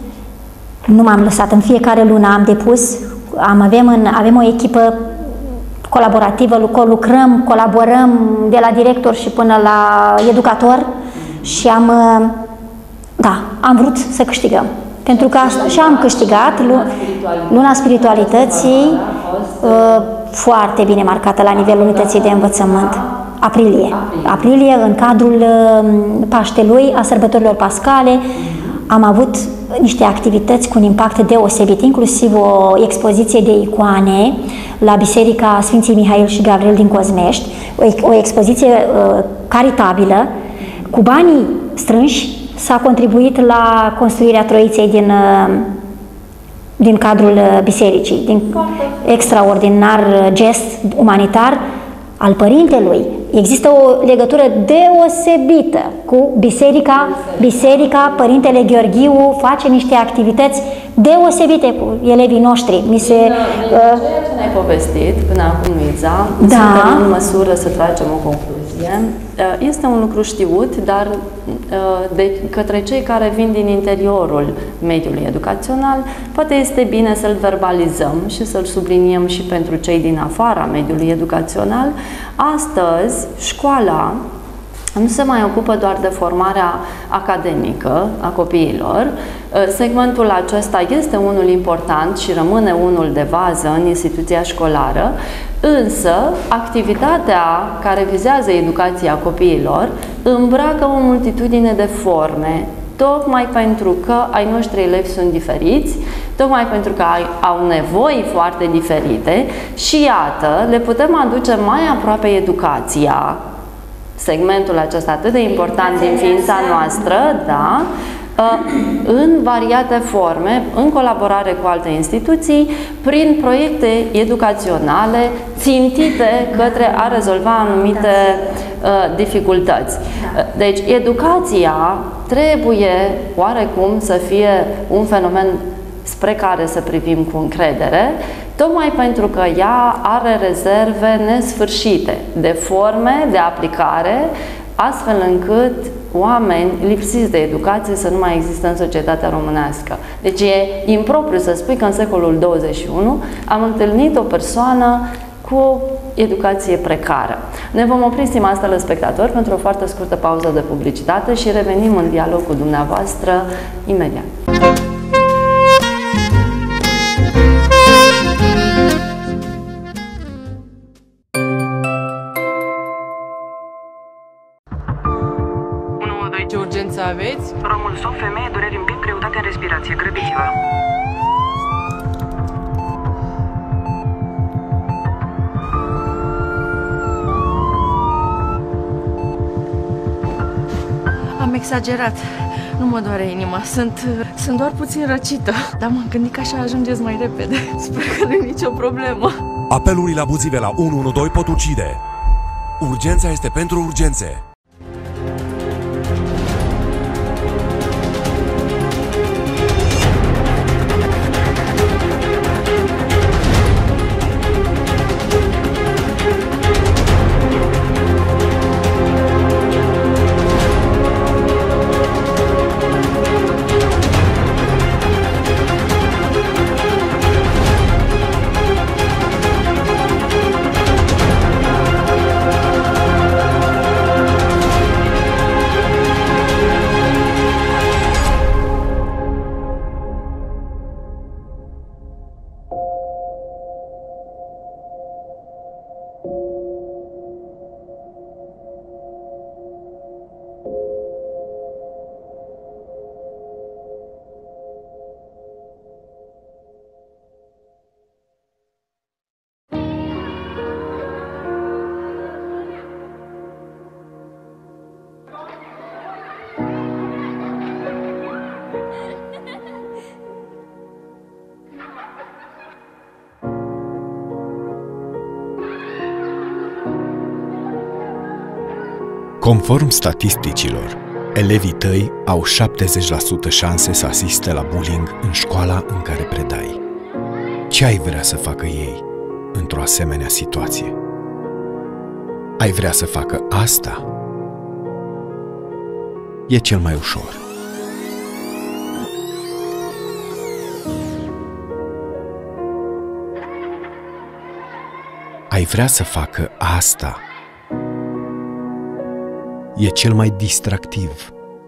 Nu m-am lăsat, în fiecare lună am depus, am, avem, în, avem o echipă colaborativă, lucrăm, colaborăm de la director și până la educator și am, da, am vrut să câștigăm. Pentru că asta, și am câștigat, Luna Spiritualității, foarte bine marcată la nivelul unității de învățământ. Aprilie. Aprilie, în cadrul Paștelui, a sărbătorilor pascale, am avut niște activități cu un impact deosebit, inclusiv o expoziție de icoane la Biserica Sfinții Mihail și Gavril din Cozmești, o, o expoziție uh, caritabilă. Cu banii strânși s-a contribuit la construirea Troiței din, uh, din cadrul bisericii, din extraordinar gest umanitar al părintelui. Există o legătură deosebită cu biserica, biserica, Părintele Gheorghiu face niște activități deosebite cu elevii noștri. Mi se, din, din ceea ce ne-ai povestit până acum, Liza, da, suntem în măsură să tragem o concluzie. Este un lucru știut, dar de către cei care vin din interiorul mediului educațional, poate este bine să-l verbalizăm și să-l subliniem și pentru cei din afara mediului educațional. Astăzi, școala nu se mai ocupă doar de formarea academică a copiilor. Segmentul acesta este unul important și rămâne unul de bază în instituția școlară, însă activitatea care vizează educația copiilor îmbracă o multitudine de forme, tocmai pentru că ai noștri elevi sunt diferiți, tocmai pentru că au nevoi foarte diferite și iată, le putem aduce mai aproape educația, segmentul acesta atât de important din ființa noastră, da, în variate forme, în colaborare cu alte instituții, prin proiecte educaționale țintite către a rezolva anumite uh, dificultăți. Deci, educația trebuie oarecum să fie un fenomen spre care să privim cu încredere, tocmai pentru că ea are rezerve nesfârșite de forme de aplicare, astfel încât oameni lipsiți de educație să nu mai există în societatea românească. Deci e impropriu să spui că în secolul douăzeci și unu am întâlnit o persoană cu educație precară. Ne vom opri, stimați telespectatori, pentru o foarte scurtă pauză de publicitate și revenim în dialog cu dumneavoastră imediat. Ce urgență aveți? Romul soft, femeie, dureri în piept, greutate în respirație. Grăbiți-vă! Am exagerat. Nu mă doare inima. Sunt, sunt doar puțin răcită. Dar m-am gândit că așa ajungeți mai repede. Sper că nu e nicio problemă. Apelurile abuzive la unu unu doi pot ucide. Urgența este pentru urgențe. Conform statisticilor, elevii tăi au șaptezeci la sută șanse să asiste la bullying în școala în care predai. Ce ai vrea să facă ei într-o asemenea situație? Ai vrea să facă asta? E cel mai ușor. Ai vrea să facă asta? E cel mai distractiv.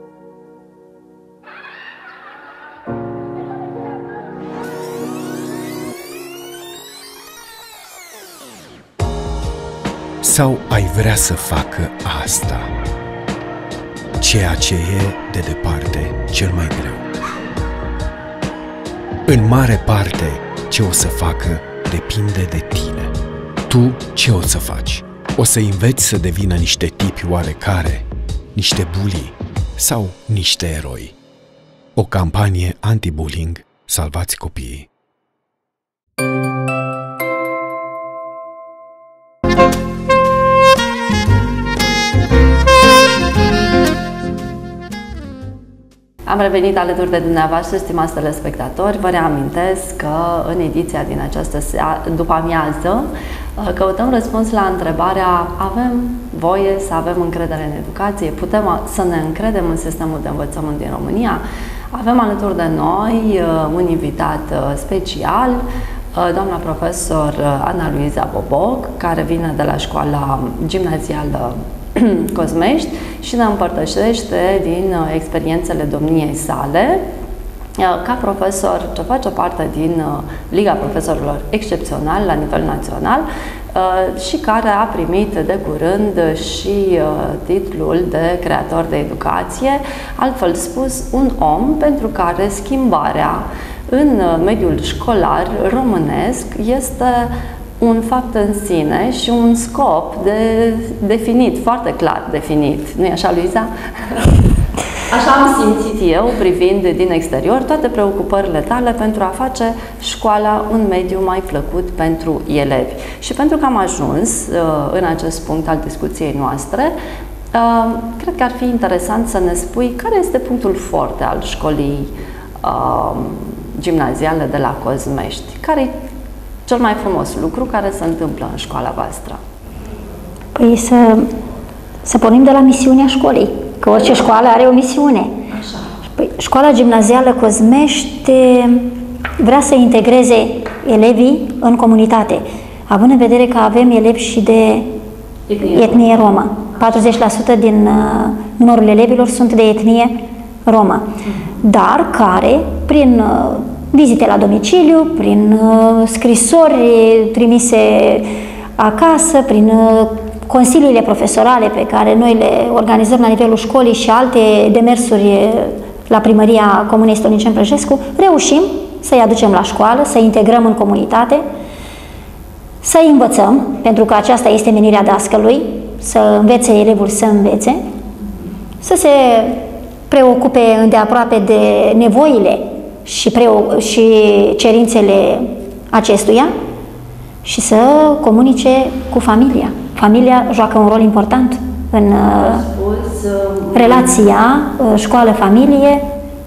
Sau ai vrea să facă asta? Ceea ce e, de departe, cel mai greu. În mare parte, ce o să facă depinde de tine. Tu ce o să faci? O să înveți să devină niște tipi oarecare, niște bully sau niște eroi? O campanie anti-bullying, salvați copiii! Am revenit alături de dumneavoastră, stimați telespectatori. Vă reamintesc că în ediția din această după amiază căutăm răspuns la întrebarea: avem voie să avem încredere în educație? Putem să ne încredem în sistemul de învățământ din România? Avem alături de noi un invitat special, doamna profesor Ana Luiza Boboc, care vine de la școala gimnazială Cozmești și ne împărtășește din experiențele domniei sale ca profesor ce face parte din Liga Profesorilor Excepționali la nivel național și care a primit de curând și titlul de creator de educație, altfel spus, un om pentru care schimbarea în mediul școlar românesc este un fapt în sine și un scop de definit, foarte clar definit. Nu-i așa, Luiza? Așa am simțit eu, privind din exterior, toate preocupările tale pentru a face școala un mediu mai plăcut pentru elevi. Și pentru că am ajuns uh, în acest punct al discuției noastre, uh, cred că ar fi interesant să ne spui care este punctul forte al școlii uh, gimnaziale de la Cozmești. Care cel mai frumos lucru care se întâmplă în școala voastră? Păi să, să pornim de la misiunea școlii, că orice școală are o misiune. Așa. Păi, școala gimnazială Cozmești vrea să integreze elevii în comunitate, având în vedere că avem elevi și de etnie, etnie romă. patruzeci la sută din uh, numărul elevilor sunt de etnie romă, dar care, prin uh, vizite la domiciliu, prin uh, scrisori trimise acasă, prin uh, consiliile profesorale pe care noi le organizăm la nivelul școlii și alte demersuri la primăria Comunei Stolniceni Prăjescu, reușim să-i aducem la școală, să integrăm în comunitate, să-i învățăm, pentru că aceasta este menirea dascălui, să învețe elevul să învețe, să se preocupe îndeaproape de nevoile și, preo- și cerințele acestuia și să comunice cu familia. Familia joacă un rol important în spus, relația școală-familie.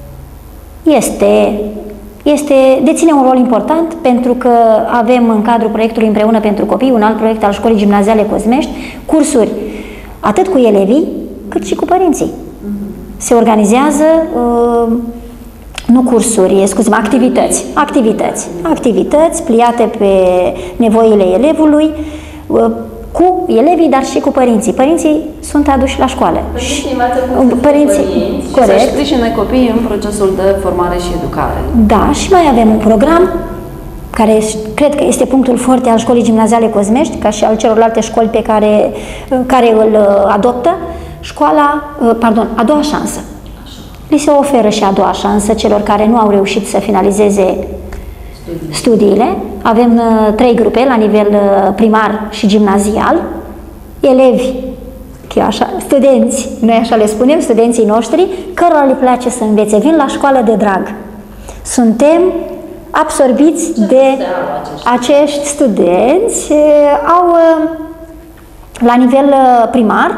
Este, este, deține un rol important pentru că avem în cadrul proiectului Împreună pentru Copii, un alt proiect al Școlii Gimnaziale Cozmești, cursuri atât cu elevii cât și cu părinții. Se organizează uh, nu cursuri, scuze-mă, activități, activități, activități pliate pe nevoile elevului, uh, cu elevii, dar și cu părinții. Părinții sunt aduși la școală. Părinții învață cum părinții, părinți corect. Și să sprijine copiii în procesul de formare și educare. Da, și mai avem un program care cred că este punctul forte al Școlii Gimnaziale Cozmești, ca și al celorlalte școli pe care, care îl adoptă, școala, pardon, a doua șansă. Li se oferă și a doua șansă celor care nu au reușit să finalizeze studiile. Avem uh, trei grupe la nivel uh, primar și gimnazial, elevi, chiar așa, studenți, noi așa le spunem, studenții noștri, cărora le place să învețe, vin la școală de drag. Suntem absorbiți Ce de acești studenți, uh, au uh, la nivel uh, primar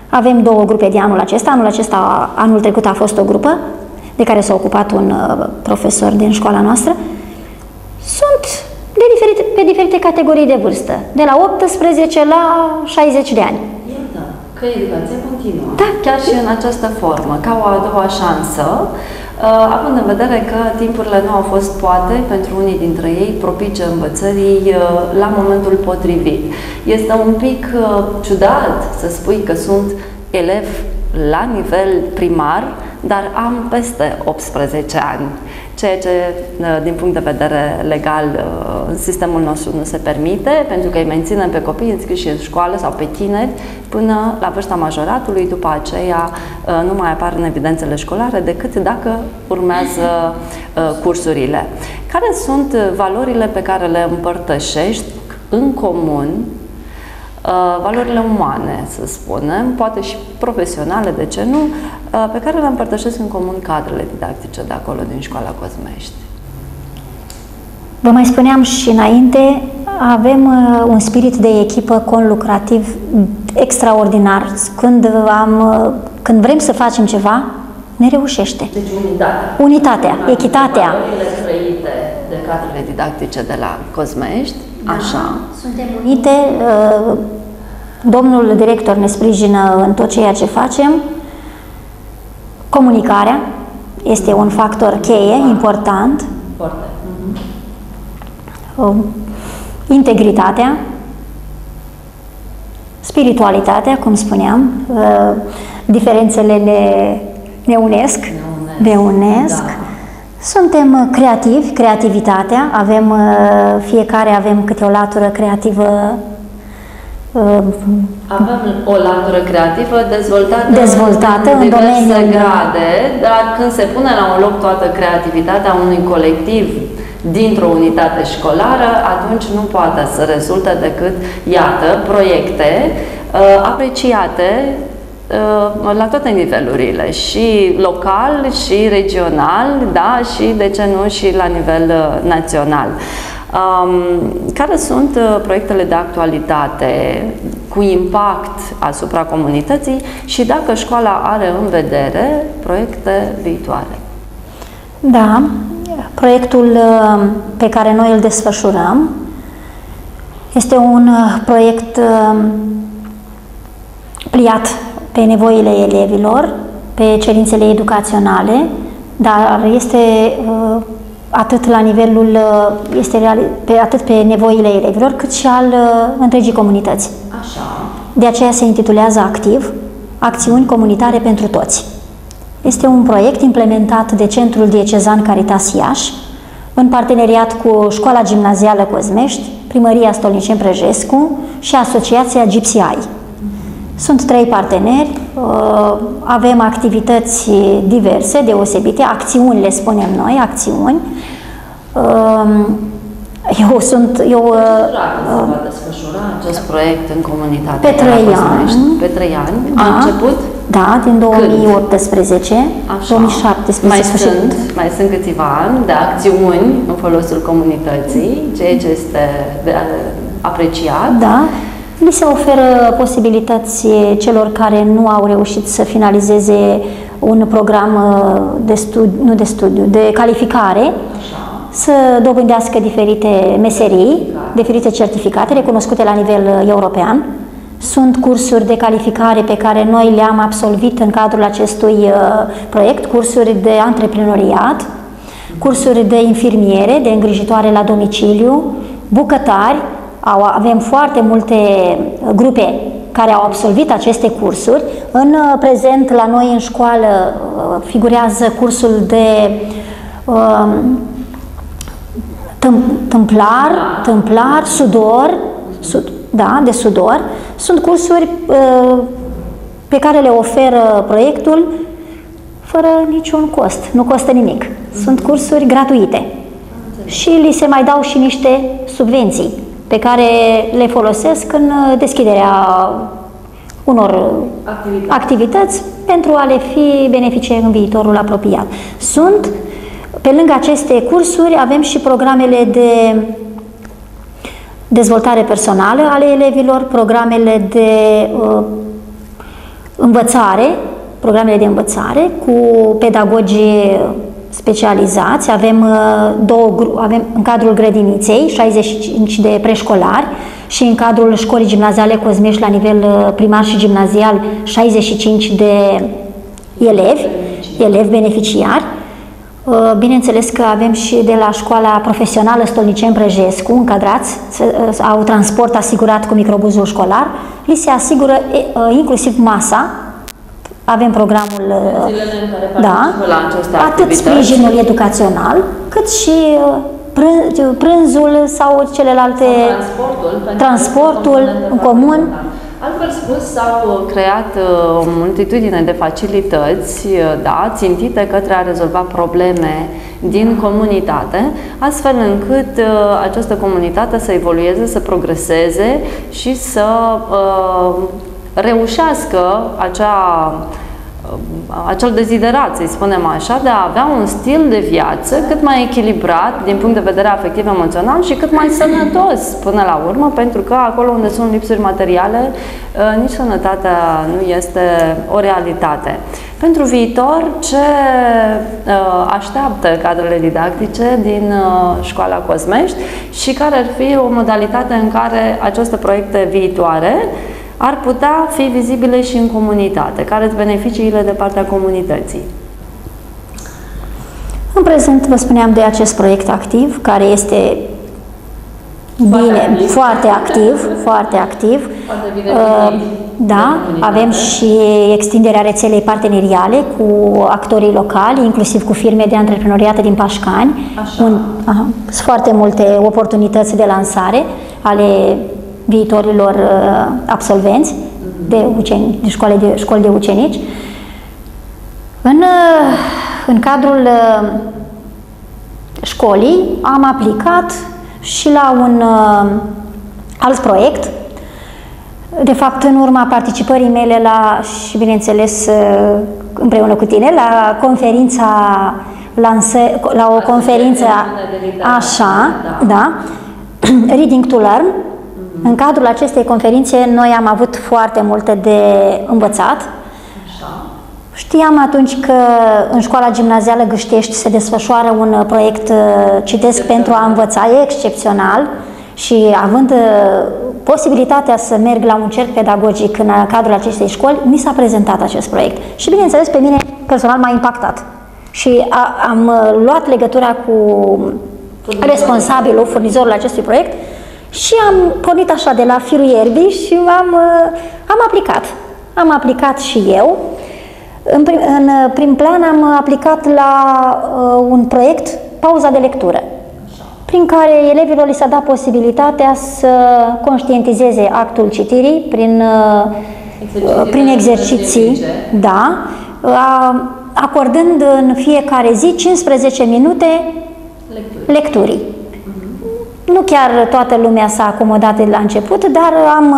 Avem două grupe de anul acesta. Anul acesta, anul trecut a fost o grupă de care s-a ocupat un uh, profesor din școala noastră. Sunt de diferite, pe diferite categorii de vârstă, de la optsprezece la șaizeci de ani. Iată, că educația continuă. Da. Chiar și în această formă, ca o a doua șansă, având în vedere că timpurile nu au fost, poate, pentru unii dintre ei, propice învățării la momentul potrivit. Este un pic ciudat să spui că sunt elev la nivel primar, dar am peste optsprezece ani, ceea ce, din punct de vedere legal, în sistemul nostru nu se permite, pentru că îi menținem pe copii înscriși în școală sau pe tineri până la vârsta majoratului, după aceea nu mai apar în evidențele școlare decât dacă urmează cursurile. Care sunt valorile pe care le împărtășești în comun, valorile umane, să spunem, poate și profesionale, de ce nu, pe care le împărtășesc în comun cadrele didactice de acolo, din școala Cozmești? Vă mai spuneam și înainte, avem un spirit de echipă conlucrativ extraordinar. Când, am, când vrem să facem ceva, ne reușește. Deci unitatea. Unitatea, echitatea. Valorile trăite de cadrele didactice de la Cozmești, da, așa. Suntem unite, domnul director ne sprijină în tot ceea ce facem. Comunicarea este un factor cheie, important. Foarte. Uh-huh. Integritatea, spiritualitatea, cum spuneam, diferențele ne, ne unesc, ne unesc. Da. Suntem creativi, creativitatea, avem, fiecare avem câte o latură creativă. Avem o latură creativă dezvoltată, dezvoltată în, în diverse domeniul grade, dar când se pune la un loc toată creativitatea unui colectiv dintr-o unitate școlară, atunci nu poate să rezulte decât, iată, proiecte uh, apreciate uh, la toate nivelurile, și local, și regional, da, și de ce nu și la nivel uh, național. Um, care sunt uh, proiectele de actualitate cu impact asupra comunității și dacă școala are în vedere proiecte viitoare? Da, proiectul uh, pe care noi îl desfășurăm este un uh, proiect uh, pliat pe nevoile elevilor, pe cerințele educaționale, dar este uh, atât la nivelul, este real, pe, atât pe nevoile elevilor, cât și al uh, întregii comunități. Așa. De aceea se intitulează activ Acțiuni Comunitare pentru Toți. Este un proiect implementat de Centrul Diecezan Caritas Iași, în parteneriat cu Școala Gimnazială Cozmești, Primăria Stolnicen Prăjescu și Asociația Gypsy Eye. Sunt trei parteneri, avem activități diverse, deosebite, acțiuni le spunem noi, acțiuni. Eu sunt... Eu, se va desfășura acest proiect în comunitate? Pe trei ani. Pe trei ani. Da, a început? Da, din două mii optsprezece, Așa. două mii șaptesprezece. Mai sunt, mai sunt câțiva ani de acțiuni în folosul comunității, ceea ce este apreciat. Da. Li se oferă posibilități celor care nu au reușit să finalizeze un program de studiu, nu de studiu, de calificare, Așa. să dobândească diferite meserii, diferite certificate recunoscute la nivel european. Sunt cursuri de calificare pe care noi le-am absolvit în cadrul acestui proiect, cursuri de antreprenoriat, cursuri de infirmiere, de îngrijitoare la domiciliu, bucătari. Avem foarte multe grupe care au absolvit aceste cursuri. În prezent, la noi în școală figurează cursul de um, tâmplar, tâmplar, sudor, sud, da, de sudor. Sunt cursuri uh, pe care le oferă proiectul fără niciun cost, nu costă nimic. Sunt cursuri gratuite și li se mai dau și niște subvenții pe care le folosesc în deschiderea unor activități, activități pentru a le fi benefice în viitorul apropiat. Sunt, pe lângă aceste cursuri, avem și programele de dezvoltare personală ale elevilor, programele de uh, învățare, programele de învățare cu pedagogii specializați. Avem, două, avem în cadrul grădiniței șaizeci și cinci de preșcolari și în cadrul școlii gimnaziale Cozmești la nivel primar și gimnazial șaizeci și cinci de elevi, elevi beneficiari. Bineînțeles că avem și de la școala profesională Stolnicen Prăjescu, încadrați, au transport asigurat cu microbuzul școlar, li se asigură inclusiv masa. Avem programul, da, atât sprijinul educațional, cât și prânzul sau celelalte, sau transportul, transportul în comun. Altfel spus, s-au creat o multitudine de facilități, da, țintite către a rezolva probleme din comunitate, astfel încât uh, această comunitate să evolueze, să progreseze și să uh, reușească acea acel deziderat, să-i spunem așa, de a avea un stil de viață cât mai echilibrat din punct de vedere afectiv-emoțional și cât mai sănătos până la urmă, pentru că acolo unde sunt lipsuri materiale, nici sănătatea nu este o realitate. Pentru viitor, ce așteaptă cadrele didactice din școala Cozmești și care ar fi o modalitate în care aceste proiecte viitoare ar putea fi vizibile și în comunitate? Care sunt beneficiile de partea comunității? În prezent vă spuneam de acest proiect activ, care este foarte bine, activ. foarte activ, foarte activ. Foarte bine uh, da, avem și extinderea rețelei parteneriale cu actorii locali, inclusiv cu firme de antreprenoriat din Pașcani. Un, aha, sunt foarte multe oportunități de lansare ale viitorilor uh, absolvenți de, uceni, de, școli de școli de ucenici. În, uh, în cadrul uh, școlii am aplicat și la un uh, alt proiect. De fapt, în urma participării mele la, și bineînțeles uh, împreună cu tine, la conferința lansă, la o conferință așa, da, Reading to Learn. În cadrul acestei conferințe noi am avut foarte multe de învățat. Așa. Știam atunci că în școala gimnazială Gâștești se desfășoară un proiect Citesc pentru a învăța, excepțional, și având posibilitatea să merg la un cerc pedagogic în cadrul acestei școli, mi s-a prezentat acest proiect. Și bineînțeles pe mine personal m-a impactat. Și a, am luat legătura cu responsabilul, furnizorul acestui proiect, și am pornit așa de la firul ierbii și am, am aplicat. Am aplicat și eu. În prim, în prim plan am aplicat la uh, un proiect Pauza de lectură, prin care elevilor li s-a dat posibilitatea să conștientizeze actul citirii prin, uh, prin exerciții, da, uh, acordând în fiecare zi cincisprezece minute lecturii. lecturii. Nu chiar toată lumea s-a acomodat de la început, dar am,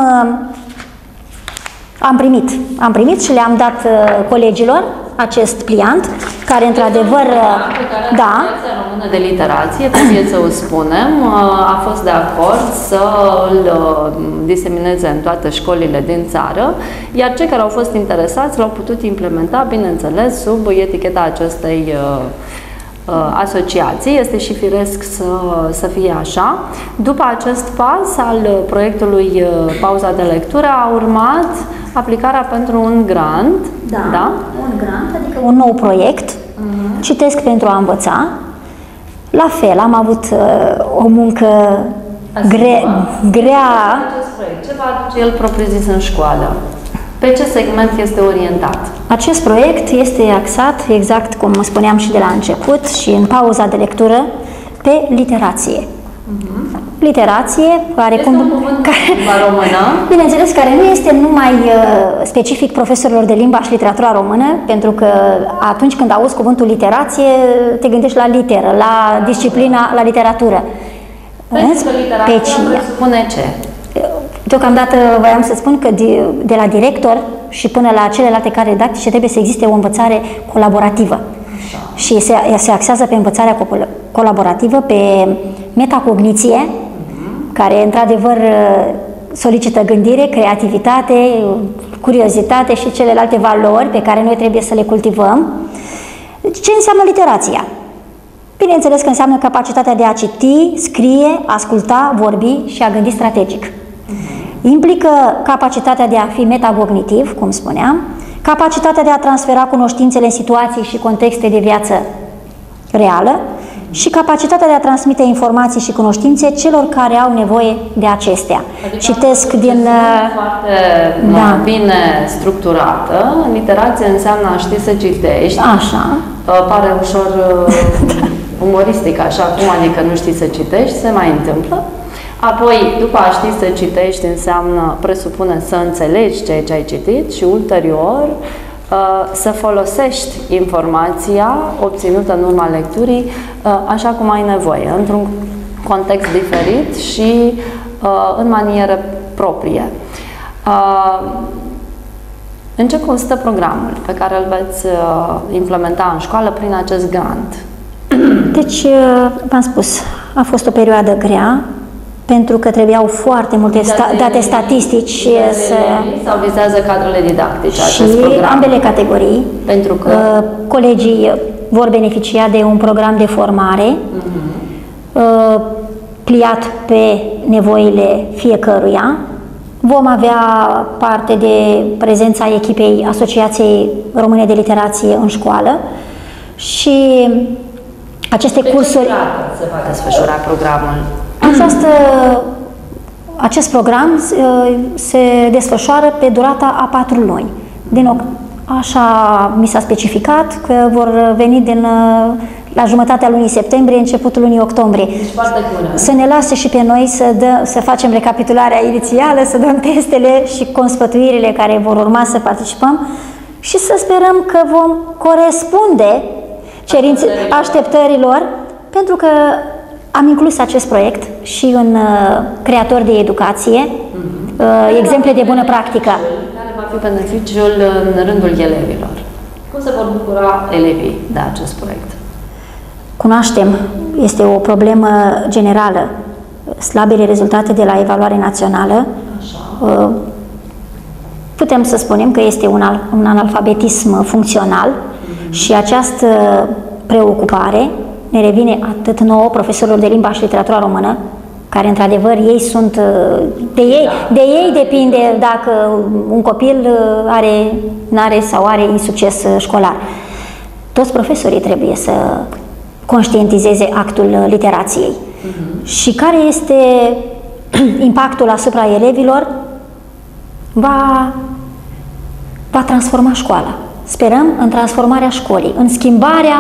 am primit. Am primit și le-am dat colegilor acest pliant, care într-adevăr, da. Asociația Română de Literație, trebuie să o spunem, a fost de acord să îl disemineze în toate școlile din țară, iar cei care au fost interesați l-au putut implementa, bineînțeles, sub eticheta acestei asociații. Este și firesc să, să fie așa. După acest pas al proiectului Pauza de lectură a urmat aplicarea pentru un grant. Da, da? Un grant, adică un nou proiect, uh-huh. Citesc pentru a învăța. La fel, am avut uh, o muncă gre, grea. Ce va aduce el propriu-zis în școală? Pe ce segment este orientat? Acest proiect este axat, exact cum spuneam și de la început, și în pauza de lectură, pe literație. Uh-huh. Literație, care, este cum, un cuvânt care, în limba română. Bineînțeles, care nu este numai uh, specific profesorilor de limba și literatura română, pentru că atunci când auzi cuvântul literație, te gândești la literă, la disciplina, la literatură. Pentru că literatura presupune ce? Deocamdată voiam să spun că de, de la director și până la celelalte care didactice trebuie să existe o învățare colaborativă. Așa. Și se, se axează pe învățarea colaborativă, pe metacogniție, uh-huh. care într-adevăr solicită gândire, creativitate, curiozitate și celelalte valori pe care noi trebuie să le cultivăm. Ce înseamnă literația? Bineînțeles că înseamnă capacitatea de a citi, scrie, asculta, vorbi și a gândi strategic. Implică capacitatea de a fi metacognitiv, cum spuneam, capacitatea de a transfera cunoștințele în situații și contexte de viață reală și capacitatea de a transmite informații și cunoștințe celor care au nevoie de acestea. Adică Citesc din... foarte da. bine structurată. Literație înseamnă a ști să citești. Așa. Pare ușor umoristic, așa, cum adică nu știi să citești, se mai întâmplă. Apoi, după a ști să citești, înseamnă, presupune să înțelegi ceea ce ai citit și ulterior să folosești informația obținută în urma lecturii așa cum ai nevoie, într-un context diferit și în manieră proprie. În ce constă programul pe care îl veți implementa în școală prin acest grant? Deci, v-am spus, a fost o perioadă grea, pentru că trebuiau foarte multe sta date statistici să... Sau vizează cadrele didactice și acest program? Ambele categorii. Pentru că uh, colegii vor beneficia de un program de formare uh-huh. uh, pliat pe nevoile fiecăruia. Vom avea parte de prezența echipei Asociației Române de Literație în școală și aceste pe cursuri... se va desfășura programul? Această, acest program se desfășoară pe durata a patru luni. Din, așa mi s-a specificat că vor veni din, la jumătatea lunii septembrie, începutul lunii octombrie. Deci foarte bună. Să ne lase și pe noi să, dă, să facem recapitularea inițială, să dăm testele și consfătuirile care vor urma să participăm și să sperăm că vom corespunde cerințe, așteptărilor, pentru că am inclus acest proiect și în uh, creatori de educație, uh, exemple de bună practică. Care va fi beneficiul în rândul elevilor? Cum se vor bucura elevii de acest proiect? Cunoaștem, este o problemă generală, slabele rezultate de la evaluare națională. Așa. Uh, putem să spunem că este un, al, un analfabetism funcțional mm-hmm. și această preocupare ne revine atât nouă, profesorilor de limba și literatura română, care într-adevăr ei sunt, de ei, de ei depinde dacă un copil are, n-are sau are insucces școlar. Toți profesorii trebuie să conștientizeze actul literației. Uh-huh. Și care este impactul asupra elevilor? Va, va transforma școala. Sperăm în transformarea școlii, în schimbarea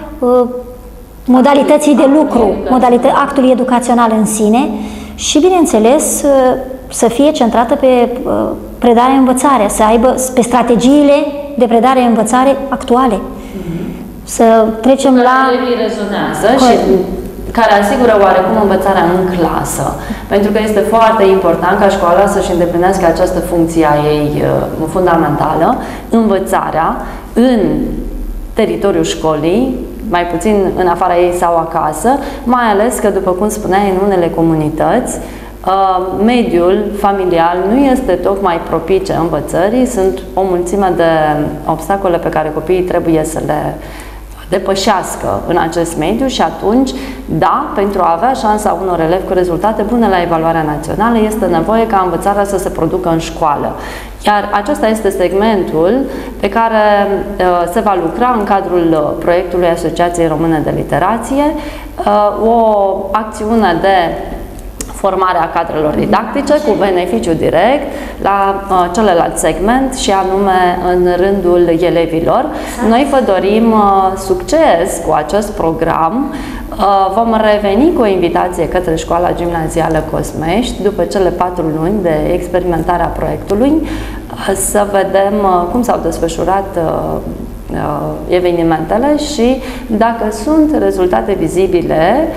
modalității de lucru, modalită, actului educațional în sine și, bineînțeles, să fie centrată pe predare-învățare, să aibă pe strategiile de predare-învățare actuale. Mm-hmm. Să trecem care la... Care rezonează și care asigură oarecum învățarea în clasă. Pentru că este foarte important ca școala să-și îndeplinească această funcție a ei fundamentală, învățarea în teritoriul școlii, mai puțin în afara ei sau acasă, mai ales că, după cum spuneai, în unele comunități, mediul familial nu este tocmai propice învățării, sunt o mulțime de obstacole pe care copiii trebuie să le depășească în acest mediu și atunci, da, pentru a avea șansa unor elevi cu rezultate bune la evaluarea națională, este nevoie ca învățarea să se producă în școală. Iar acesta este segmentul pe care uh, se va lucra în cadrul proiectului Asociației Române de Literație, uh, o acțiune de formarea cadrelor didactice cu beneficiu direct la uh, celălalt segment și anume în rândul elevilor. Noi vă dorim uh, succes cu acest program. Uh, vom reveni cu o invitație către Școala Gimnazială Cosmești după cele patru luni de experimentare a proiectului uh, să vedem uh, cum s-au desfășurat uh, uh, evenimentele și dacă sunt rezultate vizibile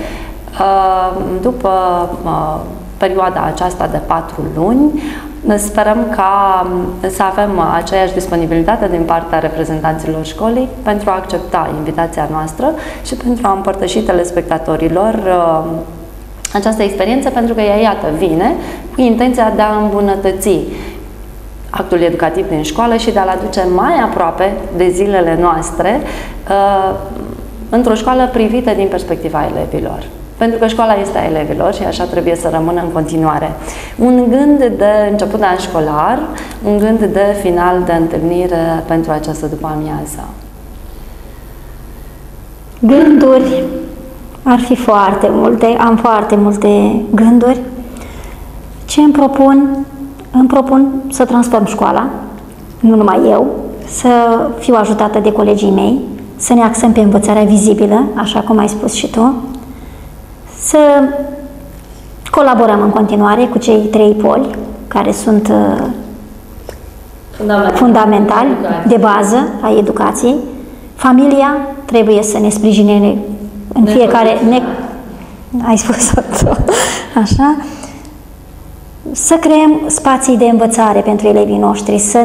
după perioada aceasta de patru luni. Sperăm ca să avem aceeași disponibilitate din partea reprezentanților școlii pentru a accepta invitația noastră și pentru a împărtăși telespectatorilor această experiență, pentru că ea, iată, vine cu intenția de a îmbunătăți actul educativ din școală și de a-l aduce mai aproape de zilele noastre, într-o școală privită din perspectiva elevilor. Pentru că școala este a elevilor și așa trebuie să rămână în continuare. Un gând de început de an școlar, un gând de final de întâlnire pentru această după-amiază. Gânduri ar fi foarte multe, am foarte multe gânduri. Ce îmi propun? Îmi propun să transform școala, nu numai eu, să fiu ajutată de colegii mei, să ne axăm pe învățarea vizibilă, așa cum ai spus și tu, să colaborăm în continuare cu cei trei poli care sunt fundamental, fundamentali, de bază a educației. Familia trebuie să ne sprijine în fiecare... Ne, ai spus-o tu, așa? Să creăm spații de învățare pentru elevii noștri, să,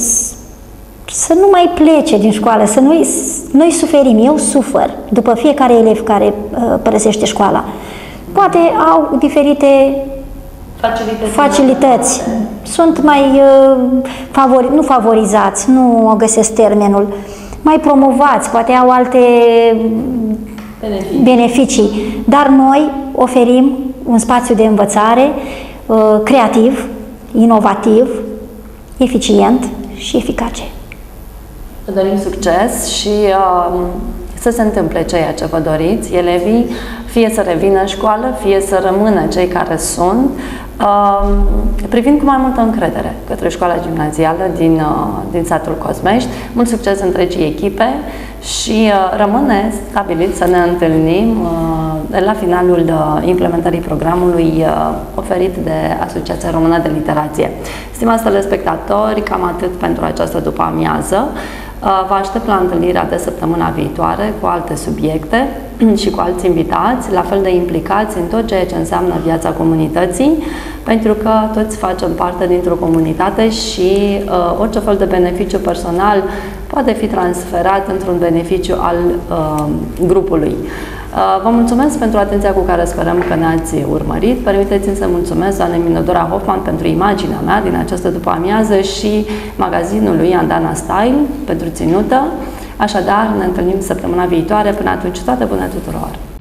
să nu mai plece din școală, să nu, noi suferim, eu sufăr după fiecare elev care uh, părăsește școala. Poate au diferite facilități, facilități. Sunt mai uh, favori, nu favorizați, nu găsesc termenul, mai promovați, poate au alte beneficii, beneficii. Dar noi oferim un spațiu de învățare uh, creativ, inovativ, eficient și eficace. Vă dorim succes și uh, să se întâmple ceea ce vă doriți, elevii, fie să revină în școală, fie să rămână cei care sunt, uh, privind cu mai multă încredere către școala gimnazială din, uh, din satul Cosmești. Mult succes întregii echipe și uh, rămâne stabilit să ne întâlnim uh, la finalul uh, implementării programului uh, oferit de Asociația Română de Literație. Stimați telespectatori, cam atât pentru această după-amiază. Vă aștept la întâlnirea de săptămâna viitoare cu alte subiecte și cu alți invitați, la fel de implicați în tot ceea ce înseamnă viața comunității, pentru că toți facem parte dintr-o comunitate și uh, orice fel de beneficiu personal poate fi transferat într-un beneficiu al uh, grupului. Vă mulțumesc pentru atenția cu care sperăm că ne-ați urmărit. Permiteți-mi să mulțumesc doamnei Minodora Hoffman pentru imaginea mea din această după-amiază și magazinului Andana Style pentru ținută. Așadar, ne întâlnim săptămâna viitoare. Până atunci, toate bune tuturor!